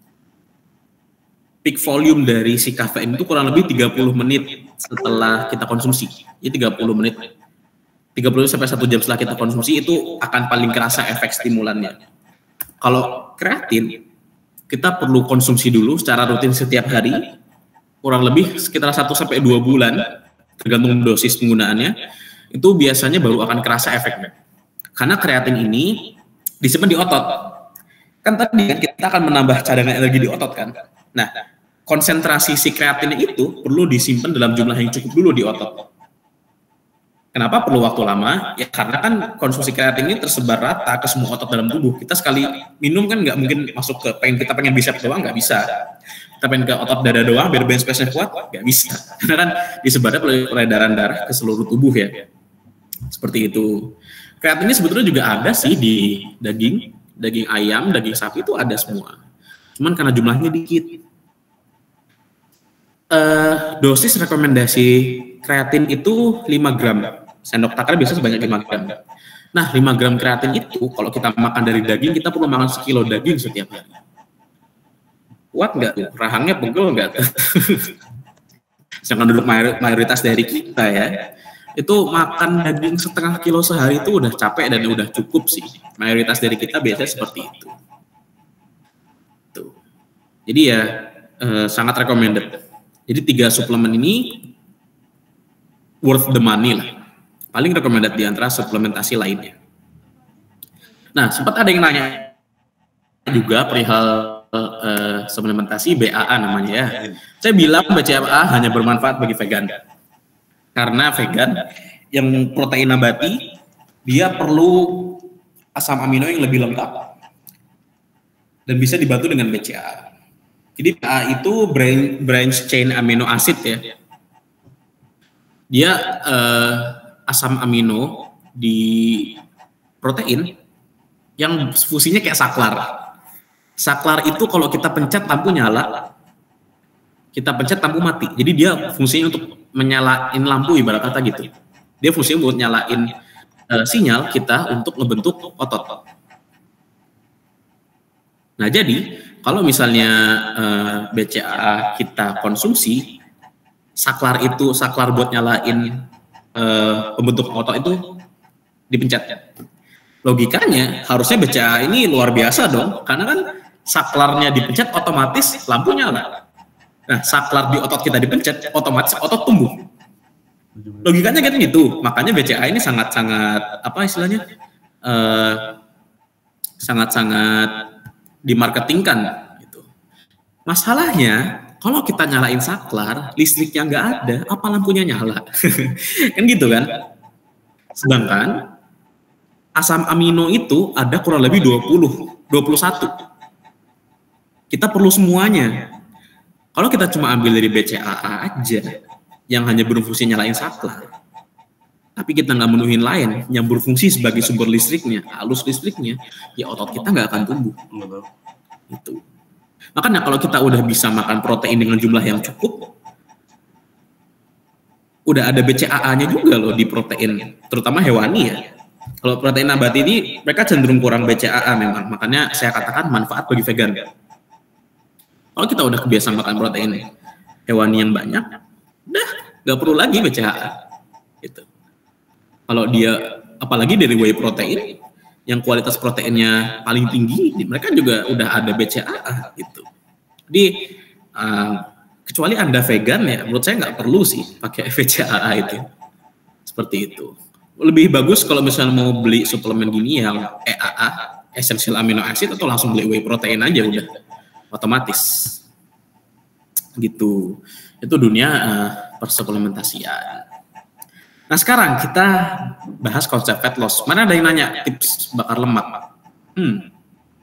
peak volume dari si kafein itu kurang lebih tiga puluh menit setelah kita konsumsi. Jadi tiga puluh menit. tiga puluh sampai satu jam setelah kita konsumsi itu akan paling kerasa efek stimulannya. Kalau kreatin, kita perlu konsumsi dulu secara rutin setiap hari, kurang lebih sekitar satu sampai dua bulan, tergantung dosis penggunaannya, itu biasanya baru akan kerasa efeknya. Karena kreatin ini disimpan di otot. Kan tadi kan kita akan menambah cadangan energi di otot kan. Nah, konsentrasi si kreatinnya itu perlu disimpan dalam jumlah yang cukup dulu di otot. Kenapa perlu waktu lama? Ya karena kan konsumsi kreatin ini tersebar rata ke semua otot dalam tubuh. Kita sekali minum kan nggak mungkin masuk ke pengen kita pengen bicep doang, nggak bisa. Kita pengen ke otot dada doang biar brain space-nya kuat, nggak bisa. Karena kan disebarnya peredaran darah ke seluruh tubuh ya. Seperti itu. Kreatin ini sebetulnya juga ada sih di daging, daging ayam, daging sapi itu ada semua. Cuman karena jumlahnya dikit. Uh, dosis rekomendasi kreatin itu lima gram. Sendok takar biasa sebanyak lima gram. Nah, lima gram kreatin itu kalau kita makan dari daging, kita perlu makan sekilo daging setiap hari. Kuat nggak? Rahangnya pegel nggak? Sedangkan duduk mayoritas dari kita ya, itu makan daging setengah kilo sehari itu udah capek dan udah cukup sih. Mayoritas dari kita biasanya seperti itu. Tuh. Jadi ya eh, sangat recommended. Jadi tiga suplemen ini worth the money lah. Paling recommended di antara suplementasi lainnya. Nah, sempat ada yang nanya juga perihal uh, suplementasi B A A namanya ya. Saya bilang B C A A hanya bermanfaat bagi vegan. Karena vegan yang protein nabati, dia perlu asam amino yang lebih lengkap. Dan bisa dibantu dengan B C A A. Jadi B A A itu branch chain amino acid ya. Dia uh, asam amino di protein yang fungsinya kayak saklar. Saklar itu kalau kita pencet lampu nyala, kita pencet lampu mati. Jadi dia fungsinya untuk menyalain lampu ibarat kata gitu. Dia fungsinya buat nyalain uh, sinyal kita untuk ngebentuk otot. Nah jadi kalau misalnya uh, B C A A kita konsumsi, saklar itu, saklar buat nyalain uh, pembentuk otot itu dipencet. Logikanya harusnya B C A A ini luar biasa dong, karena kan saklarnya dipencet otomatis lampu nyala. Nah, saklar di otot kita dipencet otomatis otot tumbuh. Logikanya kan gitu. Makanya B C A A ini sangat-sangat apa istilahnya? Eh, sangat-sangat dimarketingkan gitu. Masalahnya kalau kita nyalain saklar, listriknya nggak ada, apa lampunya nyala? Kan gitu kan? Sedangkan asam amino itu ada kurang lebih dua puluh, dua puluh satu. Kita perlu semuanya. Kalau kita cuma ambil dari B C A A aja, yang hanya berfungsi nyalain saklar, tapi kita nggak menuhin lain, yang berfungsi sebagai sumber listriknya, arus listriknya, ya otot kita nggak akan tumbuh. Itu. Makanya kalau kita udah bisa makan protein dengan jumlah yang cukup, udah ada B C A A-nya juga loh di protein, terutama hewani ya. Kalau protein nabati ini mereka cenderung kurang B C A A memang, makanya saya katakan manfaat bagi vegan. Kalau kita udah kebiasaan makan protein hewani yang banyak, udah nggak perlu lagi B C A A. Gitu. Kalau dia, apalagi dari whey protein, yang kualitas proteinnya paling tinggi, mereka juga udah ada B C A A gitu. Jadi uh, kecuali Anda vegan ya, menurut saya nggak perlu sih pakai B C A A itu. Seperti itu. Lebih bagus kalau misalnya mau beli suplemen gini yang E A A, essential amino acid, atau langsung beli whey protein aja udah otomatis. Gitu. Itu dunia uh, persuplementasian. Nah sekarang kita bahas konsep fat loss. Mana ada yang nanya tips bakar lemak? Hmm.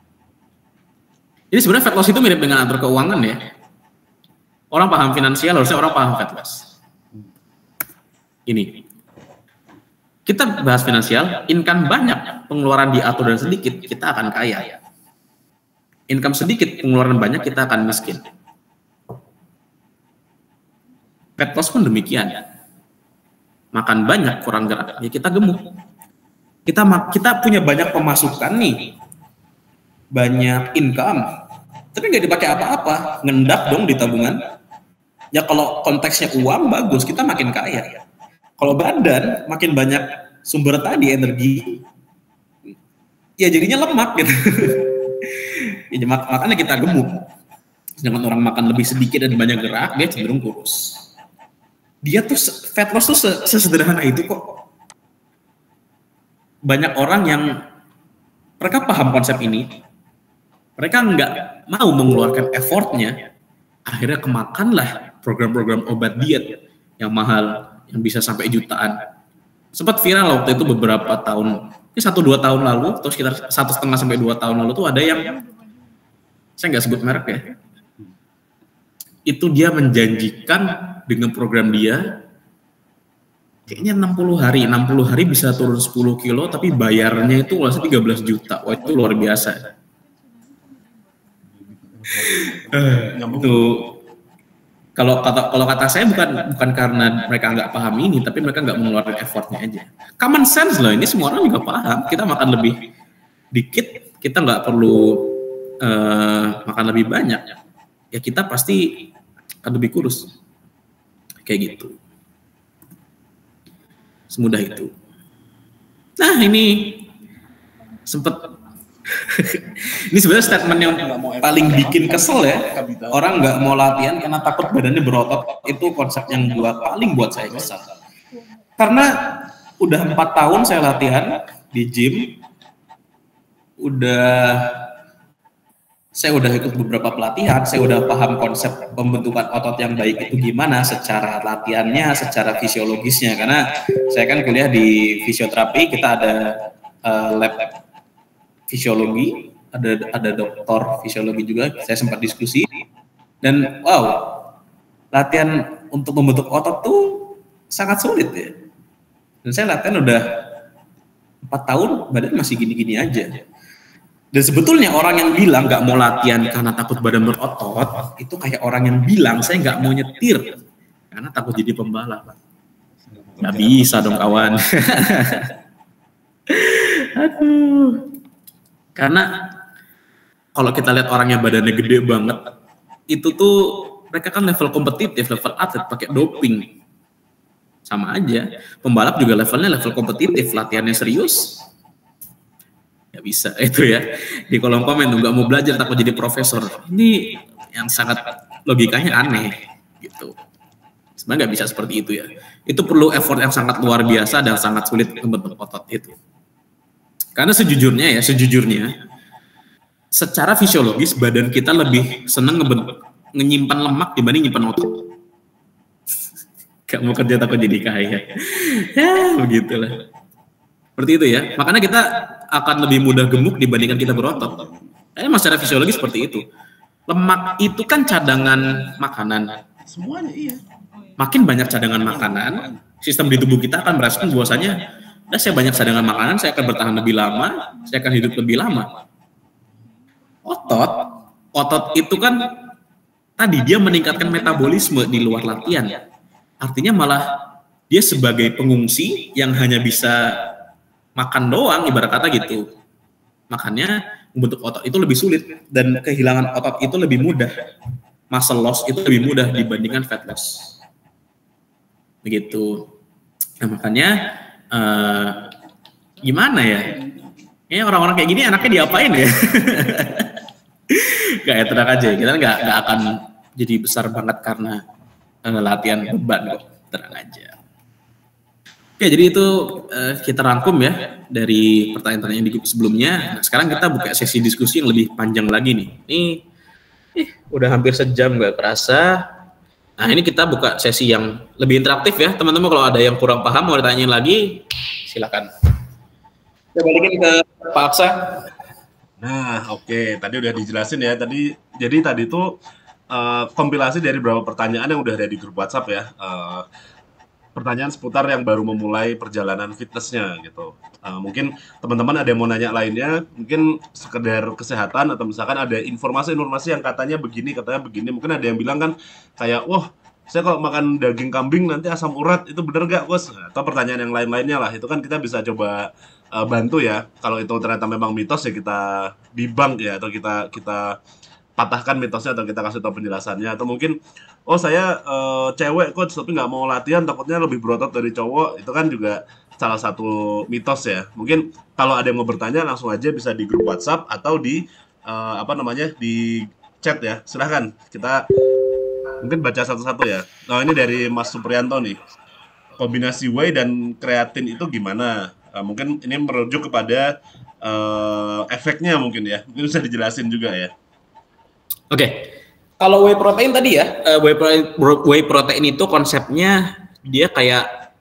Jadi sebenarnya fat loss itu mirip dengan atur keuangan ya. Orang paham finansial harusnya orang paham fat loss. Ini. Kita bahas finansial, income banyak, pengeluaran diatur dan sedikit, kita akan kaya. Income sedikit, pengeluaran banyak, kita akan miskin. Fat loss pun demikian. Makan banyak, kurang gerak, ya kita gemuk. Kita kita punya banyak pemasukan nih, banyak income, tapi nggak dipakai apa-apa, ngendak dong di tabungan. Ya kalau konteksnya uang bagus, kita makin kaya. Kalau badan makin banyak sumber tadi energi, ya jadinya lemak gitu. Ya, mak makanya kita gemuk. Sedangkan orang makan lebih sedikit dan banyak gerak, dia cenderung kurus. Dia tuh fat loss tuh sesederhana itu kok. Banyak orang yang mereka paham konsep ini, mereka nggak mau mengeluarkan effortnya, akhirnya kemakanlah program-program obat diet yang mahal, yang bisa sampai jutaan. Sempat viral waktu itu beberapa tahun, ini satu dua tahun lalu, atau sekitar satu setengah sampai dua tahun lalu tuh ada yang, saya nggak sebut merek ya, itu dia menjanjikan dengan program dia, kayaknya enam puluh hari, enam puluh hari bisa turun sepuluh kilo, tapi bayarnya itu langsung tiga belas juta. Wah itu luar biasa. Uh, itu kalau kata kalau kata saya bukan bukan karena mereka nggak paham ini, tapi mereka nggak mengeluarkan effortnya aja. Common sense loh, ini semua orang juga paham. Kita makan lebih dikit, kita nggak perlu uh, makan lebih banyak. Ya kita pasti akan lebih kurus. Kayak gitu. Semudah itu. Nah ini sempet ini sebenarnya statement yang paling bikin kesel ya. Orang nggak mau latihan karena takut badannya berotot. Itu konsep yang gua paling buat saya kesal. Karena udah empat tahun saya latihan di gym, udah saya udah ikut beberapa pelatihan, saya udah paham konsep pembentukan otot yang baik itu gimana, secara latihannya, secara fisiologisnya. Karena saya kan kuliah di fisioterapi, kita ada uh, lab fisiologi, ada ada dokter fisiologi juga. Saya sempat diskusi dan wow, latihan untuk membentuk otot tuh sangat sulit ya. Dan saya latihan udah empat tahun, badan masih gini-gini aja. Dan sebetulnya orang yang bilang nggak mau latihan karena takut badan berotot, itu kayak orang yang bilang saya nggak mau nyetir karena takut jadi pembalap. Nggak bisa dong kawan. Aduh. Karena kalau kita lihat orang yang badannya gede banget, itu tuh mereka kan level kompetitif, level atlet pakai doping. Sama aja. Pembalap juga levelnya level kompetitif, latihannya serius. nggak bisa itu ya. Di kolom komen tuh nggak mau belajar takut jadi profesor. Ini yang sangat logikanya aneh gitu. Sebenarnya nggak bisa seperti itu ya. Itu perlu effort yang sangat luar biasa dan sangat sulit membentuk otot itu. Karena sejujurnya ya, sejujurnya secara fisiologis badan kita lebih seneng ngebentuk, menyimpan lemak dibanding nyimpan otot. Gak mau kerja takut jadi kaya. Ya begitulah. Seperti itu ya. Makanya kita akan lebih mudah gemuk dibandingkan kita berotot. Emang secara fisiologis seperti itu. Lemak itu kan cadangan makanan. Semuanya iya. Makin banyak cadangan makanan, sistem di tubuh kita akan merasakan bahwasanya, nah, saya banyak cadangan makanan, saya akan bertahan lebih lama, saya akan hidup lebih lama. Otot, otot itu kan tadi dia meningkatkan metabolisme di luar latihan. Artinya malah dia sebagai pengungsi yang hanya bisa makan doang, ibarat kata gitu. Makanya membentuk otot itu lebih sulit dan kehilangan otot itu lebih mudah. Muscle loss itu lebih mudah dibandingkan fat loss. Begitu. Nah, makanya uh, gimana ya? Ya orang-orang kayak gini anaknya diapain ya? Gak, tenang aja, kita nggak nggak akan jadi besar banget karena uh, latihan beban kok, tenang aja. Oke, jadi itu uh, kita rangkum ya dari pertanyaan-pertanyaan di grup sebelumnya. Nah, sekarang kita buka sesi diskusi yang lebih panjang lagi nih. Ini eh, udah hampir sejam nggak kerasa. Nah, ini kita buka sesi yang lebih interaktif ya, teman-teman. Kalau ada yang kurang paham mau ditanyain lagi, silakan. Kita balikin ke Pak Aksa. Nah, oke, okay. Tadi udah dijelasin ya. Tadi jadi tadi itu uh, kompilasi dari beberapa pertanyaan yang udah ada di grup WhatsApp ya. Uh, pertanyaan seputar yang baru memulai perjalanan fitnessnya gitu. Uh, mungkin teman-teman ada yang mau nanya lainnya, mungkin sekedar kesehatan atau misalkan ada informasi-informasi yang katanya begini, katanya begini. Mungkin ada yang bilang kan kayak, wah, saya kalau makan daging kambing nanti asam urat, itu bener gak, Bos? Atau pertanyaan yang lain-lainnya lah. Itu kan kita bisa coba uh, bantu ya. Kalau itu ternyata memang mitos ya kita debunk ya, atau kita kita patahkan mitosnya atau kita kasih tahu penjelasannya. Atau mungkin oh saya uh, cewek coach tapi nggak mau latihan takutnya lebih berotot dari cowok, itu kan juga salah satu mitos ya. Mungkin kalau ada yang mau bertanya langsung aja bisa di grup WhatsApp atau di uh, apa namanya di chat ya, silahkan kita mungkin baca satu-satu ya. Nah ini dari Mas Supriyanto nih, kombinasi whey dan kreatin itu gimana? Uh, mungkin ini merujuk kepada uh, efeknya mungkin ya, mungkin bisa dijelasin juga ya. Oke. Okay. Kalau whey protein tadi ya, uh, whey, protein, whey protein itu konsepnya dia kayak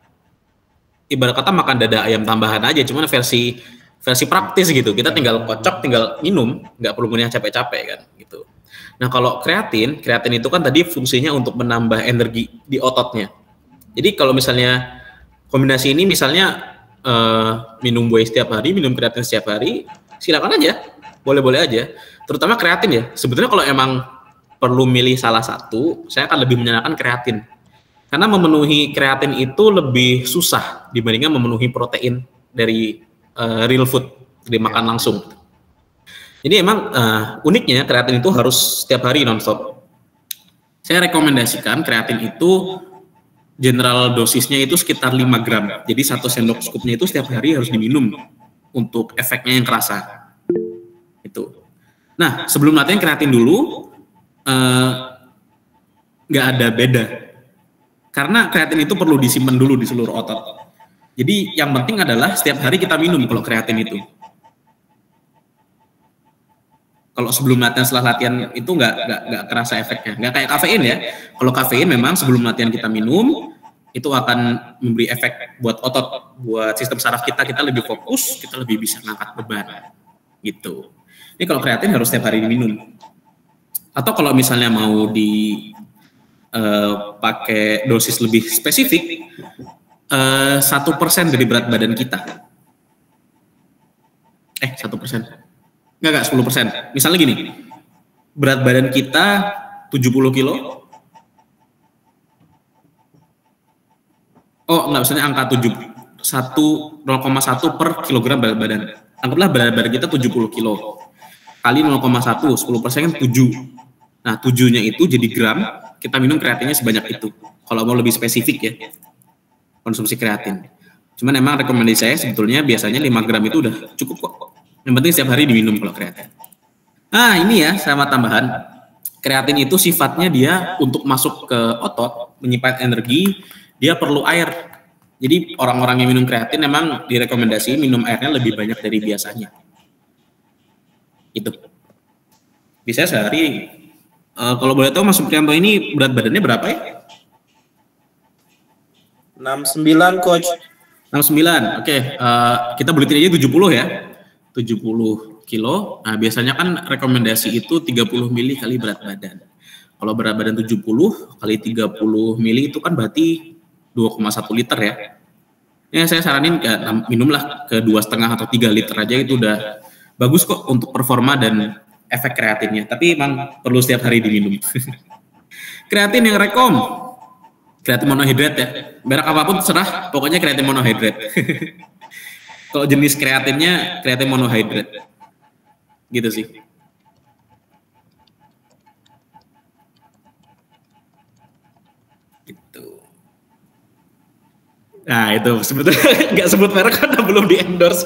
ibarat kata makan dada ayam tambahan aja, cuman versi versi praktis gitu. Kita tinggal kocok, tinggal minum, nggak perlu punya capek-capek kan gitu. Nah kalau kreatin, kreatin itu kan tadi fungsinya untuk menambah energi di ototnya. Jadi kalau misalnya kombinasi ini misalnya uh, minum whey setiap hari, minum kreatin setiap hari, silakan aja, boleh-boleh aja. Terutama kreatin ya. Sebetulnya kalau emang perlu milih salah satu, saya akan lebih menyarankan kreatin. Karena memenuhi kreatin itu lebih susah dibandingkan memenuhi protein dari uh, real food, dari makan langsung. Jadi emang uh, uniknya kreatin itu harus setiap hari nonstop. Saya rekomendasikan kreatin itu general dosisnya itu sekitar lima gram. Jadi satu sendok skupnya itu setiap hari harus diminum untuk efeknya yang kerasa. Itu. Nah, sebelum latihan kreatin dulu, nggak uh, ada beda. Karena kreatin itu perlu disimpan dulu di seluruh otot. Jadi yang penting adalah setiap hari kita minum kalau kreatin itu. Kalau sebelum latihan, setelah latihan itu nggak nggak nggak kerasa efeknya. Nggak kayak kafein ya. Kalau kafein memang sebelum latihan kita minum, itu akan memberi efek buat otot, buat sistem saraf kita, kita lebih fokus, kita lebih bisa ngangkat beban. Gitu. Ini kalau kreatin harus setiap hari diminum. Atau kalau misalnya mau di uh, pakai dosis lebih spesifik, satu persen dari berat badan kita. Eh, satu persen. Enggak, enggak, sepuluh persen. Misalnya gini, berat badan kita tujuh puluh kilo. Oh, enggak, misalnya angka tujuh, satu, nol koma satu per kilogram berat badan. Anggaplah berat badan kita tujuh puluh kilo. Kali nol koma satu, sepuluh persen kan tujuh. Nah, tujuhnya itu jadi gram, kita minum kreatinnya sebanyak itu. Kalau mau lebih spesifik ya, konsumsi kreatin. Cuman emang rekomendasi saya sebetulnya biasanya lima gram itu udah cukup kok. Yang penting setiap hari diminum kalau kreatin. Nah ini ya sama tambahan, kreatin itu sifatnya dia untuk masuk ke otot, menyimpan energi, dia perlu air. Jadi orang-orang yang minum kreatin memang direkomendasi minum airnya lebih banyak dari biasanya. Itu. Bisa sehari, uh, kalau boleh tahu Mas Supriyanto ini berat badannya berapa ya? enam puluh sembilan coach. enam puluh sembilan, oke. Okay. Uh, kita buletin aja tujuh puluh ya. tujuh puluh kilo. Nah, biasanya kan rekomendasi itu tiga puluh mili kali berat badan. Kalau berat badan tujuh puluh kali tiga puluh mili itu kan berarti dua koma satu liter ya. Ya saya saranin ya, minumlah ke dua koma lima atau tiga liter aja, itu udah bagus kok untuk performa dan efek kreatinnya. Tapi emang perlu setiap hari diminum. Kreatin yang rekom, kreatin monohidrat ya. Merek apapun terserah, pokoknya kreatin monohidrat. Kalau jenis kreatinnya kreatin monohidrat. Gitu sih. Gitu. Nah itu sebetulnya nggak sebut merek karena belum di endorse.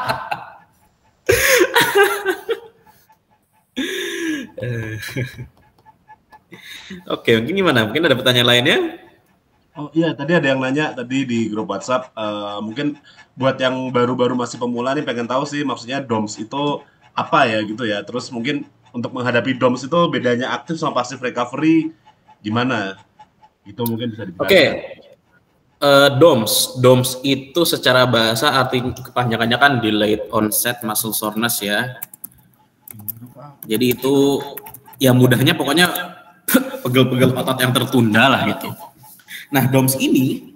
Oke, mungkin gimana? Mungkin ada pertanyaan lainnya? Oh iya, tadi ada yang nanya tadi di grup WhatsApp, uh, mungkin buat yang baru-baru masih pemula nih pengen tahu sih maksudnya D O M S itu apa ya gitu ya. Terus mungkin untuk menghadapi D O M S itu bedanya aktif sama passive recovery gimana? Itu mungkin bisa dijelaskan. Oke, okay. uh, D O M S, D O M S itu secara bahasa arti kepanjangannya kan delayed onset muscle soreness ya. Jadi itu ya mudahnya pokoknya pegel-pegel otot yang tertunda lah gitu. Nah, D O M S ini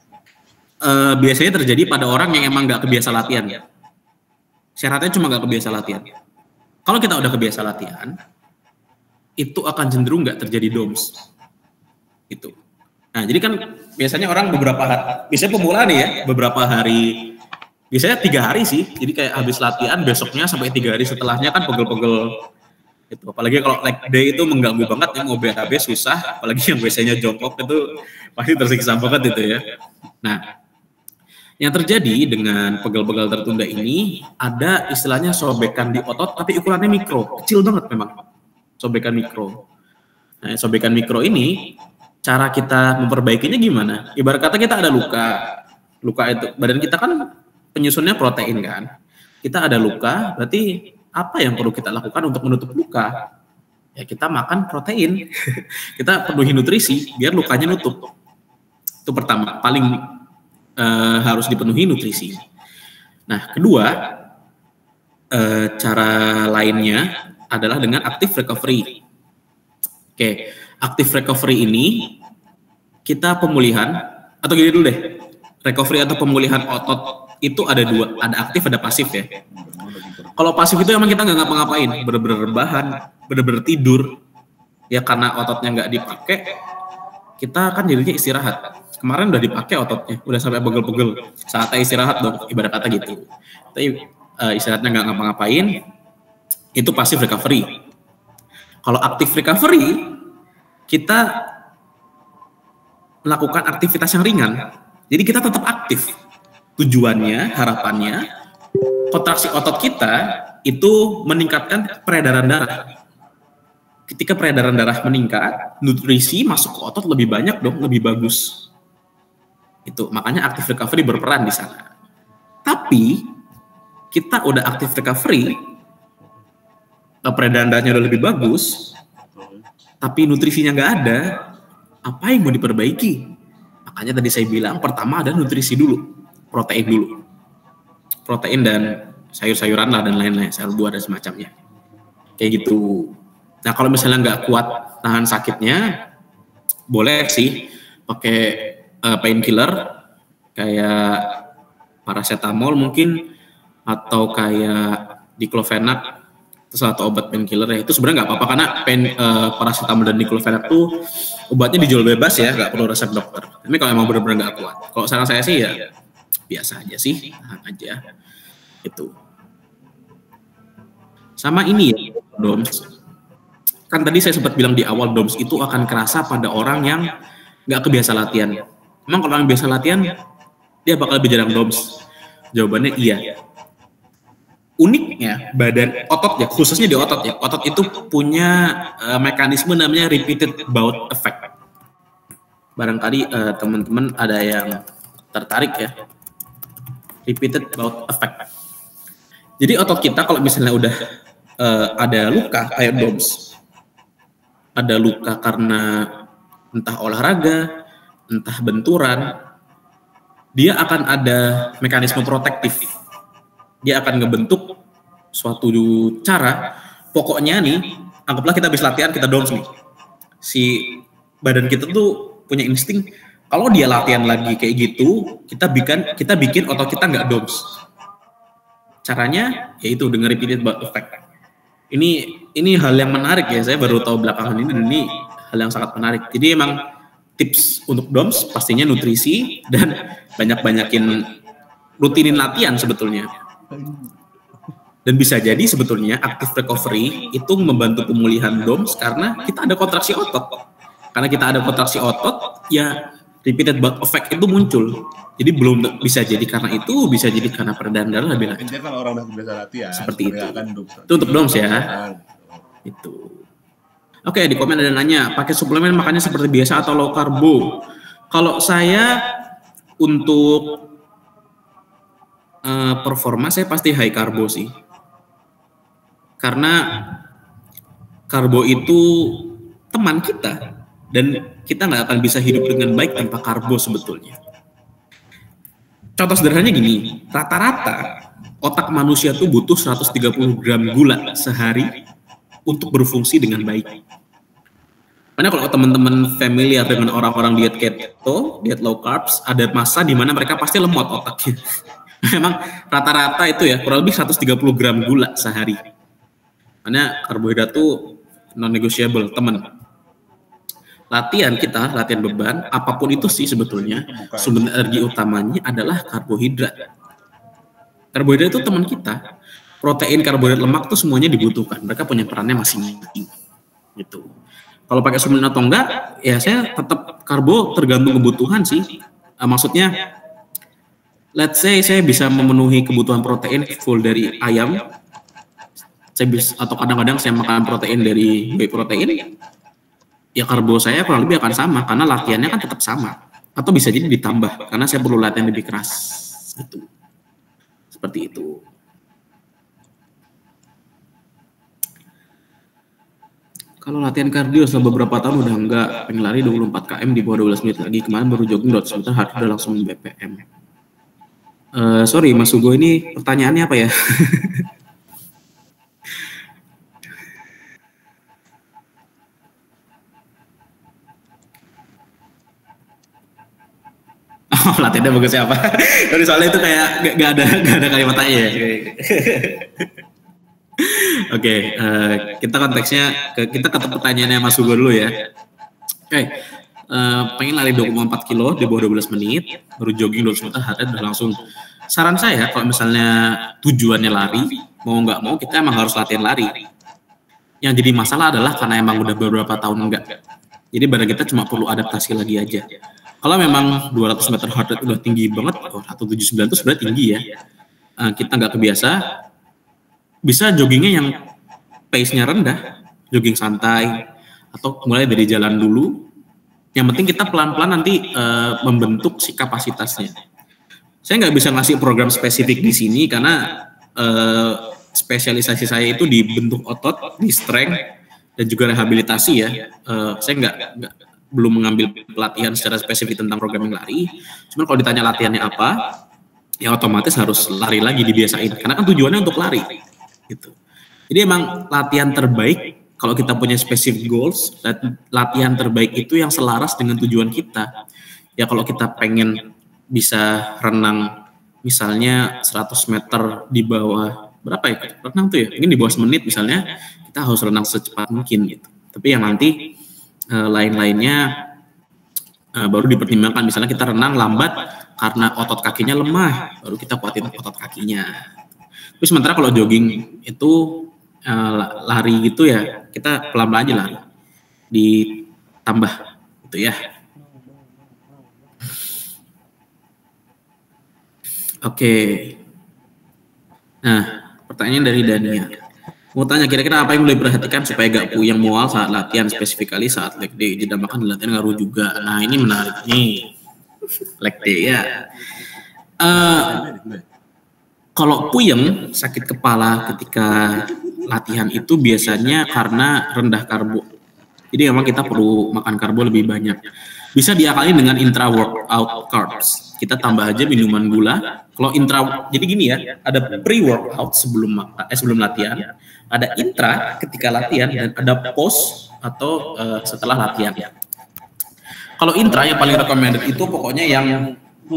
uh, biasanya terjadi pada orang yang emang nggak kebiasa latihan ya. Syaratnya cuma nggak kebiasa latihan. Kalau kita udah kebiasa latihan, itu akan cenderung nggak terjadi D O M S. Itu. Nah, jadi kan biasanya orang beberapa hari, biasanya pemula nih ya, beberapa hari, biasanya tiga hari sih. Jadi kayak habis latihan besoknya sampai tiga hari setelahnya kan pegel-pegel. Itu apalagi kalau leg day itu mengganggu banget ya, mau B H B susah, apalagi yang biasanya jongkok itu pasti tersiksa banget itu ya. Nah, yang terjadi dengan pegel-pegel tertunda ini ada istilahnya sobekan di otot tapi ukurannya mikro, kecil banget memang. Sobekan mikro. Nah, sobekan mikro ini cara kita memperbaikinya gimana? Ibarat kata kita ada luka. Luka itu badan kita kan penyusunnya protein kan. Kita ada luka, berarti apa yang perlu kita lakukan untuk menutup luka? Ya kita makan protein. Kita penuhi nutrisi biar lukanya nutup. Itu pertama, paling uh, harus dipenuhi nutrisi. Nah, kedua, uh, cara lainnya adalah dengan active recovery. Oke, active recovery ini kita pemulihan atau gini dulu deh. Recovery atau pemulihan otot itu ada dua, ada aktif ada pasif ya. Kalau pasif itu emang kita nggak ngapa-ngapain, bener-bener rebahan, bener-bener tidur, ya karena ototnya nggak dipakai, kita kan jadinya istirahat. Kemarin udah dipakai ototnya, udah sampai pegel-pegel, saatnya istirahat dong, ibarat kata gitu. Tapi uh, istirahatnya nggak ngapa-ngapain, itu pasif recovery. Kalau aktif recovery, kita melakukan aktivitas yang ringan, jadi kita tetap aktif. Tujuannya, harapannya, kontraksi otot kita itu meningkatkan peredaran darah. Ketika peredaran darah meningkat, nutrisi masuk ke otot lebih banyak dong, lebih bagus. Itu makanya active recovery berperan di sana. Tapi kita udah active recovery, peredaran darahnya udah lebih bagus, tapi nutrisinya nggak ada, apa yang mau diperbaiki? Makanya tadi saya bilang pertama ada nutrisi dulu, protein dulu. Protein dan sayur-sayuran lah dan lain-lain, sayur buah dan semacamnya. Kayak gitu. Nah kalau misalnya nggak kuat tahan sakitnya, boleh sih pakai uh, painkiller kayak paracetamol mungkin atau kayak diclofenac terus atau obat painkiller ya. Itu sebenarnya nggak apa-apa karena pain, uh, paracetamol dan diclofenac tuh obatnya dijual bebas ya, nggak perlu resep dokter. Tapi kalau emang benar-benar nggak kuat, kalau saran saya sih ya biasa aja sih, tahan aja. Itu. Sama ini ya, D O M S. Kan tadi saya sempat bilang di awal D O M S itu akan kerasa pada orang yang nggak kebiasa latihan. Emang kalau orang biasa latihan, dia bakal lebih jarang D O M S? Jawabannya iya. uniknya badan otot ya, khususnya di otot ya, otot itu punya uh, mekanisme namanya repeated bout effect. Barangkali uh, teman-teman ada yang tertarik ya, repeated bout effect. Jadi otot kita kalau misalnya udah uh, ada luka kayak D O M S, ada luka karena entah olahraga, entah benturan, dia akan ada mekanisme protektif. Dia akan ngebentuk suatu cara, pokoknya nih, anggaplah kita habis latihan, kita D O M S nih. Si badan kita tuh punya insting, kalau dia latihan lagi kayak gitu, kita bikin kita bikin otot kita nggak D O M S. Caranya yaitu dengan repeated bout effect. Ini ini hal yang menarik ya, saya baru tahu belakangan ini, dan ini hal yang sangat menarik. Jadi emang tips untuk D O M S pastinya nutrisi dan banyak-banyakin rutinin latihan sebetulnya. Dan bisa jadi sebetulnya active recovery itu membantu pemulihan D O M S karena kita ada kontraksi otot. Karena kita ada kontraksi otot, ya repeated bout effect itu muncul. Jadi belum bisa jadi karena itu, bisa jadi karena peredaran darah lebih lancar. Intinya kalau orang udah biasa latihan, seperti itu. Akan Itu untuk D O M S ya. Itu. Oke, di komen ada nanya, pakai suplemen makannya seperti biasa atau low karbo? Kalau saya untuk Uh, performa saya pasti high karbo sih, karena karbo itu teman kita dan kita nggak akan bisa hidup dengan baik tanpa karbo sebetulnya. Contoh sederhananya gini, rata-rata otak manusia tuh butuh seratus tiga puluh gram gula sehari untuk berfungsi dengan baik. Karena kalau teman-teman familiar dengan orang-orang diet keto, diet low carbs, ada masa di mana mereka pasti lemot otaknya. Memang rata-rata itu ya kurang lebih seratus tiga puluh gram gula sehari. Karena karbohidrat itu non-negotiable, teman. Latihan kita, latihan beban, apapun itu sih sebetulnya, sumber energi utamanya adalah karbohidrat. Karbohidrat itu teman kita. Protein, karbohidrat, lemak itu semuanya dibutuhkan. Mereka punya perannya masing-masing. Gitu. Kalau pakai suplemen atau enggak, ya saya tetap karbo tergantung kebutuhan sih. Uh, maksudnya, let's say saya bisa memenuhi kebutuhan protein full dari ayam, saya bisa, atau kadang-kadang saya makan protein dari whey protein, ya karbo saya kurang lebih akan sama karena latihannya kan tetap sama, atau bisa jadi ditambah karena saya perlu latihan lebih keras, gitu. Seperti itu. Kalau latihan kardio selama beberapa tahun udah enggak, pengen lari dua puluh empat kilometer di bawah dua belas menit lagi, kemarin baru jogging dua ratus meter, hard udah langsung B P M. Uh, sorry Mas Hugo, ini pertanyaannya apa ya? Oh, latihannya bagus siapa? Dari soalnya itu kayak gak, gak ada gak ada kalimat aja ya. Oke, okay, uh, kita konteksnya ke, kita ke pertanyaannya Mas Hugo dulu ya. Oke, okay. uh, pengen lari dua puluh empat kilo di bawah dua belas menit, baru jogging dua ratus meter, hard udah langsung. Saran saya kalau misalnya tujuannya lari, mau nggak mau kita emang harus latihan lari. Yang jadi masalah adalah karena emang udah beberapa tahun enggak. Jadi badan kita cuma perlu adaptasi lagi aja. Kalau memang dua ratus meter heart rate udah tinggi banget, oh, seratus tujuh puluh sembilan itu sebenarnya tinggi ya. Uh, kita nggak kebiasa, bisa joggingnya yang pace-nya rendah, jogging santai, atau mulai dari jalan dulu. Yang penting kita pelan-pelan nanti uh, membentuk si kapasitasnya. Saya nggak bisa ngasih program spesifik di sini karena uh, spesialisasi saya itu di bentuk otot, di strength, dan juga rehabilitasi ya. Uh, saya nggak, nggak belum mengambil pelatihan secara spesifik tentang programming lari. Cuman kalau ditanya latihannya apa, ya otomatis harus lari lagi, dibiasain. Karena kan tujuannya untuk lari. Gitu. Jadi emang latihan terbaik kalau kita punya specific goals, latihan terbaik itu yang selaras dengan tujuan kita. Ya kalau kita pengen bisa renang misalnya seratus meter di bawah berapa ya renang tuh ya, mungkin di bawah semenit misalnya, kita harus renang secepat mungkin gitu. Tapi yang nanti uh, lain-lainnya uh, baru dipertimbangkan, misalnya kita renang lambat karena otot kakinya lemah, baru kita kuatin otot kakinya. Terus sementara kalau jogging itu uh, lari gitu ya, kita pelan-pelan aja lari, ditambah gitu ya. Oke, nah Pertanyaan dari Dania. Mau tanya kira-kira apa yang boleh diperhatikan supaya gak puyeng mual saat latihan, spesifikali saat leg day, jeda makan di latihan ngaruh juga. Nah ini menarik nih, leg day ya. Uh, kalau puyeng, sakit kepala ketika latihan itu biasanya karena rendah karbo. Jadi memang kita perlu makan karbo lebih banyak. Bisa diakali dengan intra workout carbs. Kita tambah aja minuman gula. Kalau intra, jadi gini ya, ada pre-workout sebelum eh, sebelum latihan, ada intra ketika latihan, dan ada post atau uh, setelah latihan. Kalau intra yang paling recommended itu pokoknya yang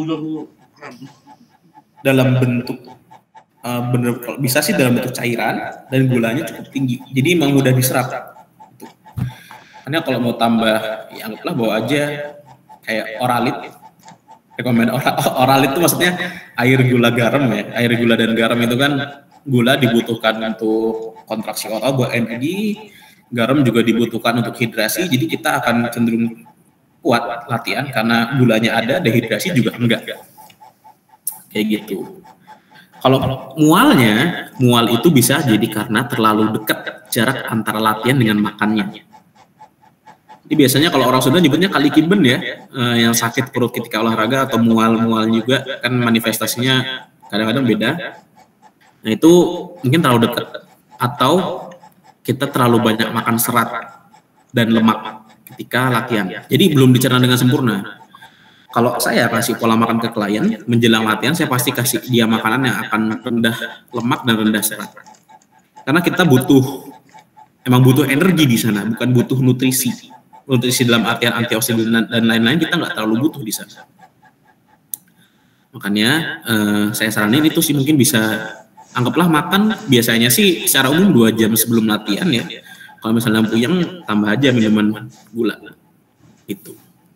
dalam bentuk uh, bener, kalau bisa sih dalam bentuk cairan dan gulanya cukup tinggi. Jadi memang mudah diserap. Gitu. Karena kalau mau tambah, ya anggaplah bawa aja kayak Oralit. Rekomend Oralit itu maksudnya air gula garam ya. Air gula dan garam itu kan gula dibutuhkan untuk kontraksi otot buat energi, garam juga dibutuhkan untuk hidrasi. Jadi kita akan cenderung kuat latihan karena gulanya ada, dehidrasi juga enggak. Kayak gitu. Kalau mualnya, mual itu bisa jadi karena terlalu dekat jarak antara latihan dengan makannya. Jadi biasanya kalau orang Sunda nyebutnya kali kiben ya, eh, yang sakit perut ketika olahraga atau mual-mual juga kan manifestasinya kadang-kadang beda. Nah itu mungkin terlalu dekat atau kita terlalu banyak makan serat dan lemak ketika latihan. Jadi belum dicerna dengan sempurna. Kalau saya kasih pola makan ke klien menjelang latihan, saya pasti kasih dia makanan yang akan rendah lemak dan rendah serat. Karena kita butuh, emang butuh energi di sana, bukan butuh nutrisi. Nutrisi dalam artian antioksidan dan lain-lain kita nggak terlalu butuh di sana. Makanya eh, saya saranin itu sih mungkin bisa, anggaplah makan biasanya sih secara umum dua jam sebelum latihan ya. Kalau misalnya puyeng tambah aja minuman gula. Itu.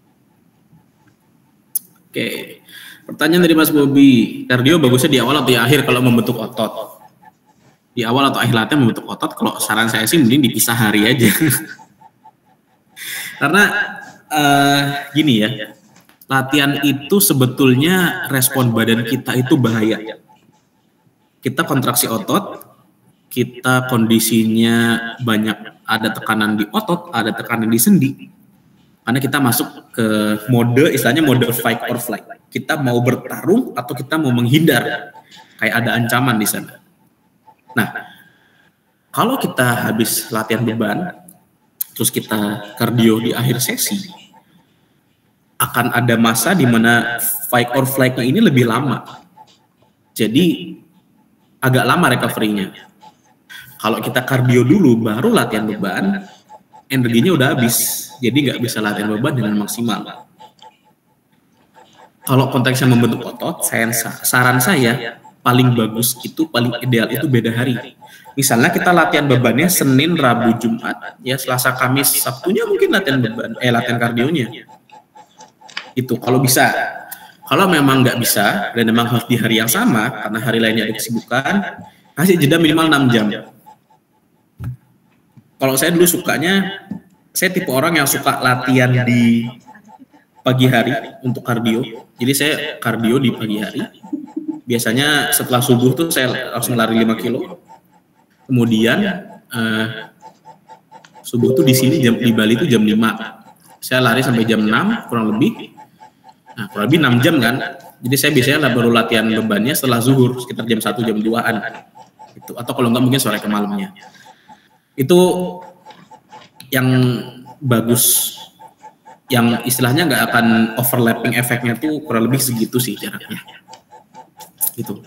Oke. Pertanyaan dari Mas Bobi, kardio bagusnya di awal atau di akhir kalau membentuk otot? Di awal atau akhir latihan membentuk otot? Kalau saran saya sih mending dipisah hari aja. Karena uh, gini ya, latihan itu sebetulnya respon badan kita itu bahaya. Kita kontraksi otot, kita kondisinya banyak ada tekanan di otot, ada tekanan di sendi. Karena kita masuk ke mode, istilahnya mode fight or flight. Kita mau bertarung atau kita mau menghindar, kayak ada ancaman di sana. Nah, kalau kita habis latihan beban, terus kita kardio di akhir sesi, akan ada masa di mana fight or flight-nya ini lebih lama. Jadi agak lama recovery-nya. Kalau kita kardio dulu baru latihan beban, energinya udah habis. Jadi nggak bisa latihan beban dengan maksimal. Kalau konteksnya membentuk otot, saya, saran saya paling bagus itu, paling ideal itu beda hari. Misalnya kita latihan bebannya Senin, Rabu, Jumat, ya Selasa, Kamis, Sabtunya mungkin latihan beban, eh latihan kardionya. Itu kalau bisa. Kalau memang nggak bisa dan memang harus di hari yang sama karena hari lainnya ada kesibukan, kasih jeda minimal enam jam. Kalau saya dulu sukanya, saya tipe orang yang suka latihan di pagi hari untuk kardio. Jadi saya kardio di pagi hari. Biasanya setelah subuh tuh saya langsung lari lima kilo. Kemudian uh, subuh tuh di sini jam di Bali tuh jam lima. Saya lari sampai jam enam kurang lebih. Nah, kurang lebih enam jam kan. Jadi saya biasanya baru latihan bebannya setelah zuhur sekitar jam satu jam dua-an. Itu atau kalau enggak mungkin sore ke malamnya. Itu yang bagus, yang istilahnya nggak akan overlapping efeknya tuh kurang lebih segitu sih jaraknya. Gitu.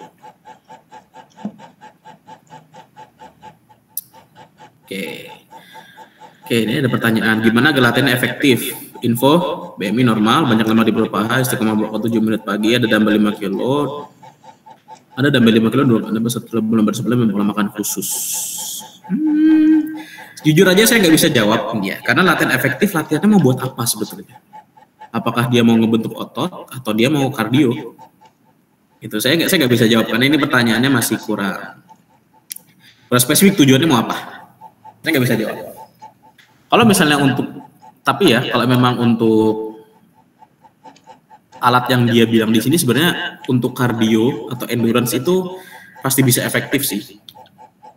Oke, oke ini ada pertanyaan, gimana latihan efektif? Info, B M I normal, banyak lemak di perut paha, istiqomah berapa tujuh menit pagi, ada dumbbell lima kilo, ada dumbbell lima kilo, dua bulan bersebelum pola makan khusus. Hmm, jujur aja saya nggak bisa jawab dia, karena latihan efektif latihannya mau buat apa sebetulnya? Apakah dia mau ngebentuk otot atau dia mau kardio? Itu saya nggak saya nggak bisa jawab karena ini pertanyaannya masih kurang kurang spesifik, tujuannya mau apa? Saya nggak bisa jawab. Kalau misalnya untuk, tapi ya kalau memang untuk alat yang dia bilang di sini sebenarnya untuk kardio atau endurance itu pasti bisa efektif sih.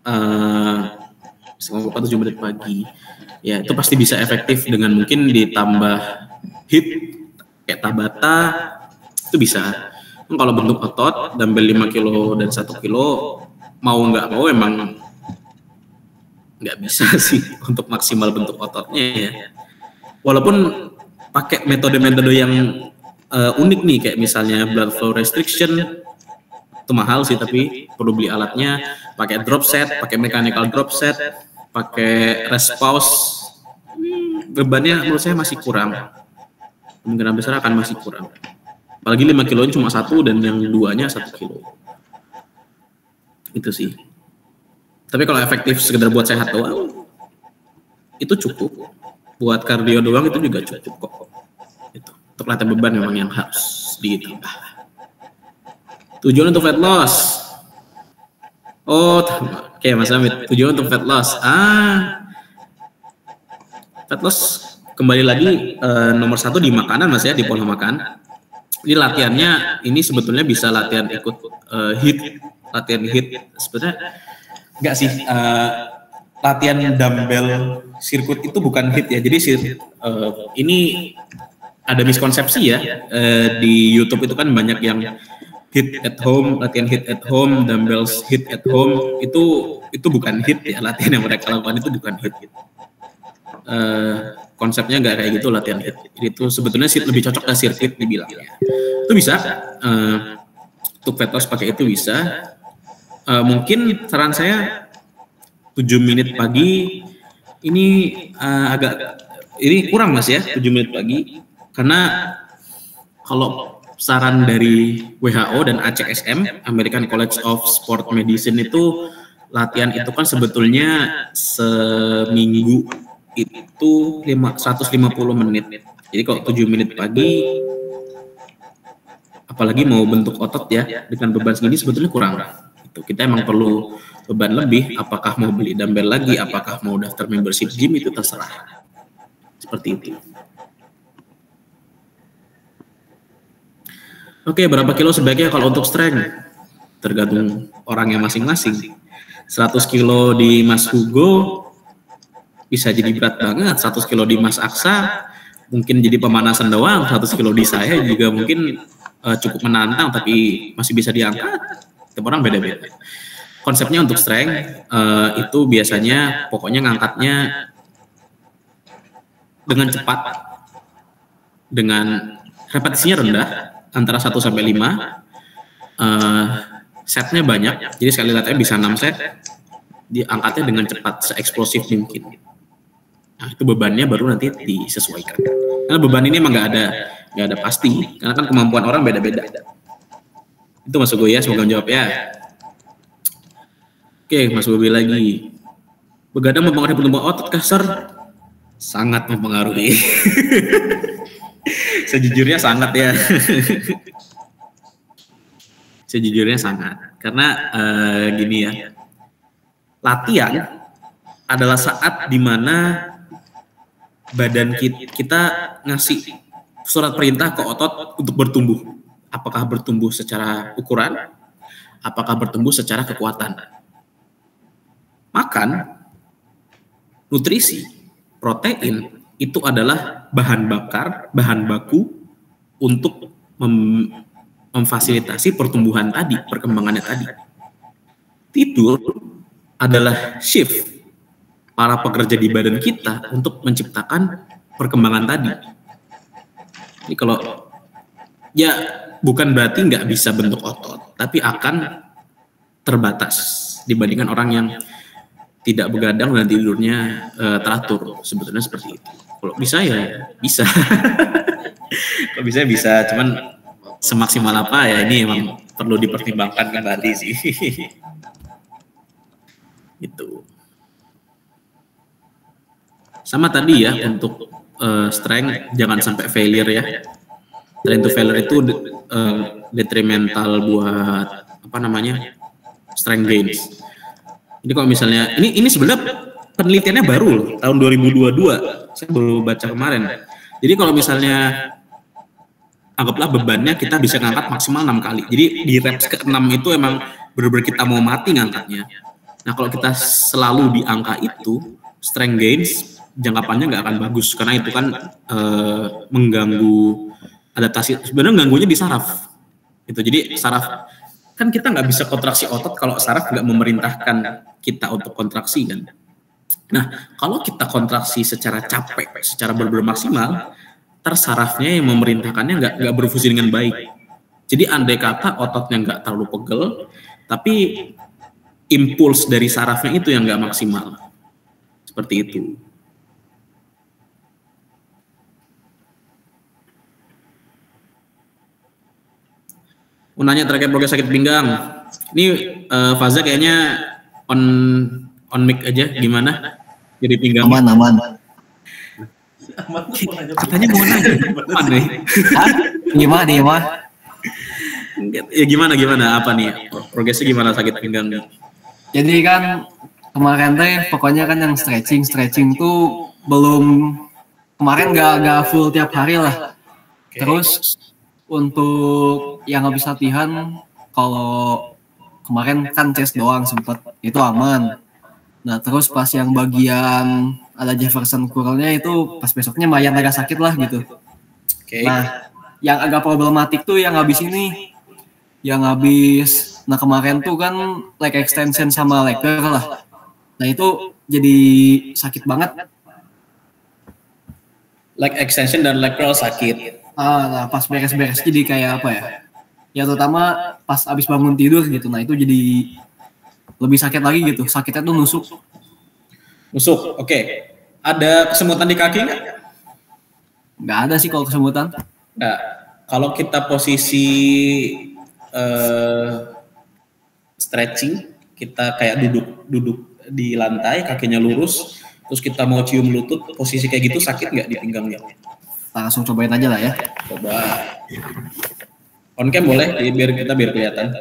uh, tujuh menit pagi. Ya, itu pasti bisa efektif dengan mungkin ditambah hit kayak Tabata, itu bisa. Kalau bentuk otot, dumbbell lima kilo dan satu kilo, mau nggak mau emang nggak bisa sih untuk maksimal bentuk ototnya ya. Walaupun pakai metode-metode yang uh, unik nih, kayak misalnya blood flow restriction, itu mahal sih tapi perlu beli alatnya, pakai drop set, pakai mechanical drop set, pakai rest pause, bebannya menurut saya masih kurang, kemungkinan besar akan masih kurang, apalagi lima kilo cuma satu dan yang duanya satu kilo, itu sih. Tapi kalau efektif sekedar buat sehat doang, itu cukup, buat kardio doang itu juga cukup kok. Itu untuk latihan beban memang yang harus ditambah. Tujuan untuk fat loss. Oh, oke okay, Mas Amit, tujuan untuk fat loss. Ah, fat loss kembali lagi uh, nomor satu di makanan Mas ya, di pola makan. Ini latihannya ini sebetulnya bisa latihan ikut uh, hit, latihan hit sebenarnya enggak sih. Uh, latihan dumbbell sirkuit itu bukan hit ya. Jadi sir, uh, ini ada miskonsepsi ya. Uh, di YouTube itu kan banyak yang hit at home, latihan hit at home, dumbbells hit at home, itu itu bukan hit ya, latihan yang mereka lakukan itu bukan hit. Uh, konsepnya nggak kayak gitu latihan hit. Itu sebetulnya sih lebih cocok ke sirkuit dibilangnya. Itu bisa, uh, untuk fat loss pakai itu bisa. Uh, mungkin saran saya tujuh menit pagi ini uh, agak ini kurang Mas ya, tujuh menit pagi, karena kalau saran dari W H O dan A C S M, American College of Sport Medicine, itu latihan itu kan sebetulnya seminggu itu seratus lima puluh menit. Jadi kalau tujuh menit pagi, apalagi mau bentuk otot ya, dengan beban segini sebetulnya kurang. Itu kita emang perlu beban lebih, apakah mau beli dumbbell lagi, apakah mau daftar membership gym, itu terserah. Seperti itu. Oke, berapa kilo sebaiknya kalau untuk strength? Tergantung orangnya masing-masing. seratus kilo di Mas Hugo bisa jadi berat banget, seratus kilo di Mas Aksa mungkin jadi pemanasan doang, seratus kilo di saya juga mungkin uh, cukup menantang tapi masih bisa diangkat. Tiap orang beda-beda. Konsepnya untuk strength uh, itu biasanya pokoknya ngangkatnya dengan cepat, dengan repetisinya rendah, antara satu sampai lima, uh, setnya banyak, jadi sekali latihan bisa enam set, diangkatnya dengan cepat, se-eksplosif mungkin. Nah, itu bebannya baru nanti disesuaikan. Karena beban ini emang nggak ada nggak ada pasti, karena kan kemampuan orang beda-beda. Itu Mas Hugo ya, semoga menjawab ya. Oke, Mas Bobi lagi. Begadang mempengaruhi pertumbuhan otot kah, Sir? Sangat mempengaruhi. Sejujurnya sangat ya. Sejujurnya sangat. Karena uh, gini ya, latihan adalah saat dimana badan kita ngasih surat perintah ke otot untuk bertumbuh. Apakah bertumbuh secara ukuran, apakah bertumbuh secara kekuatan. Makan, nutrisi, protein itu adalah bahan bakar, bahan baku untuk mem memfasilitasi pertumbuhan tadi, perkembangannya tadi. Tidur adalah shift para pekerja di badan kita untuk menciptakan perkembangan tadi. Jadi kalau ya bukan berarti nggak bisa bentuk otot, tapi akan terbatas dibandingkan orang yang tidak begadang dan tidurnya uh, teratur. Sebetulnya seperti itu. Kalau bisa ya bisa. Kalau bisa bisa, cuman semaksimal apa ya ini emang perlu dipertimbangkan kan tadi sih. Itu. Sama tadi ya untuk uh, strength jangan sampai failure ya. Strength to failure itu uh, detrimental buat apa namanya strength gains. Jadi kalau misalnya ini ini sebenarnya penelitiannya baru loh, tahun dua ribu dua puluh dua. Saya baru baca kemarin. Jadi kalau misalnya anggaplah bebannya kita bisa ngangkat maksimal enam kali. Jadi di reps ke enam itu emang benar-benar kita mau mati ngangkatnya. Nah kalau kita selalu di angka itu, strength gains jangka panjang nggak akan bagus karena itu kan eh, mengganggu adaptasi. Sebenarnya ganggunya di saraf. Gitu. Jadi saraf kan kita nggak bisa kontraksi otot kalau saraf nggak memerintahkan kita untuk kontraksi kan. Nah kalau kita kontraksi secara capek, secara benar-benar maksimal, ntar sarafnya yang memerintahkannya nggak nggak berfungsi dengan baik. Jadi andai kata ototnya nggak terlalu pegel, tapi impuls dari sarafnya itu yang nggak maksimal. Seperti itu. Mau nanya terkait progres sakit pinggang. Ini uh, Faza kayaknya on on mic aja gimana? Jadi pinggang. Aman, aman. Katanya mau nanya. Aman nih. Gimana nih, Mas? Ya gimana gimana apa nih? Progresnya gimana sakit pinggang? Jadi kan kemarin teh pokoknya kan yang stretching stretching tuh belum kemarin nggak nggak full tiap hari lah. Okay. Terus untuk yang habis latihan kalau kemarin kan chest doang sempet itu aman. Nah terus pas yang bagian ada Jefferson curl-nya itu pas besoknya lumayan agak sakit lah gitu. Okay. Nah yang agak problematik tuh yang habis ini, yang habis, nah kemarin tuh kan leg extension sama leg curl lah. Nah itu jadi sakit banget. Leg extension dan leg curl sakit. Ah, nah pas beres-beres jadi kayak apa ya? Ya terutama pas abis bangun tidur gitu. Nah itu jadi lebih sakit lagi gitu. Sakitnya tuh nusuk. Nusuk, oke. Okay. Ada kesemutan di kaki nggak? Nggak ada sih kalau kesemutan. Nggak. Kalau kita posisi uh, stretching, kita kayak duduk duduk di lantai, kakinya lurus, terus kita mau cium lutut, posisi kayak gitu sakit nggak di pinggangnya? Langsung cobain aja lah ya. Coba. On cam boleh, biar kita biar kelihatan.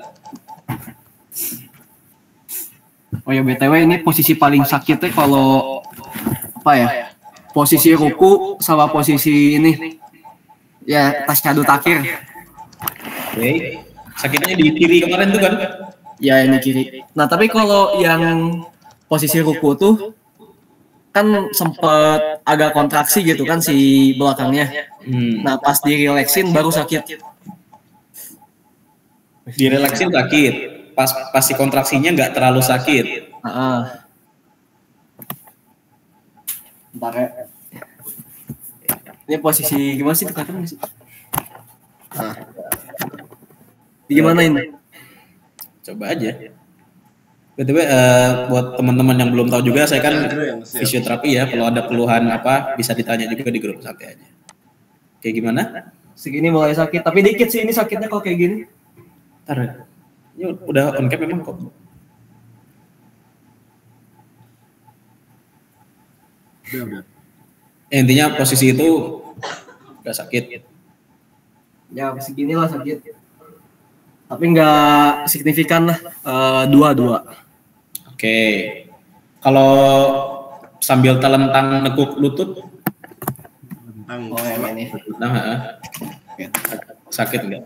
Oh ya B T W ini posisi paling sakitnya kalau apa ya? Posisi ruku sama posisi ini. Ya tasyahud akhir. Oke. Okay. Sakitnya di kiri kemarin tuh kan? Ya ini kiri. Nah tapi kalau yang posisi ruku tuh kan sempat agak kontraksi gitu kan si belakangnya. Hmm. Nah pas direlaksin baru sakit. Direlaksin sakit. Pas pas si kontraksinya nggak terlalu sakit. Uh-uh. Bentar ya. Ini posisi gimana sih kelihatan sih? Nah. Gimana ini? Coba aja. B T W uh, buat teman-teman yang belum tahu juga, saya kan fisioterapi ya. Kalau ada keluhan apa bisa ditanya juga di grup, santai aja. Kayak gimana? Segini mulai sakit, tapi dikit sih ini sakitnya kalau kayak gini. Ntar, ini udah on cam memang kok. Udah, udah. Ya, intinya posisi itu udah sakit. Ya segini lah sakit. Tapi nggak signifikan lah, uh, dua-dua. Oke, kalau sambil telentang nekuk lutut, oh yang ini, nah, sakit nggak?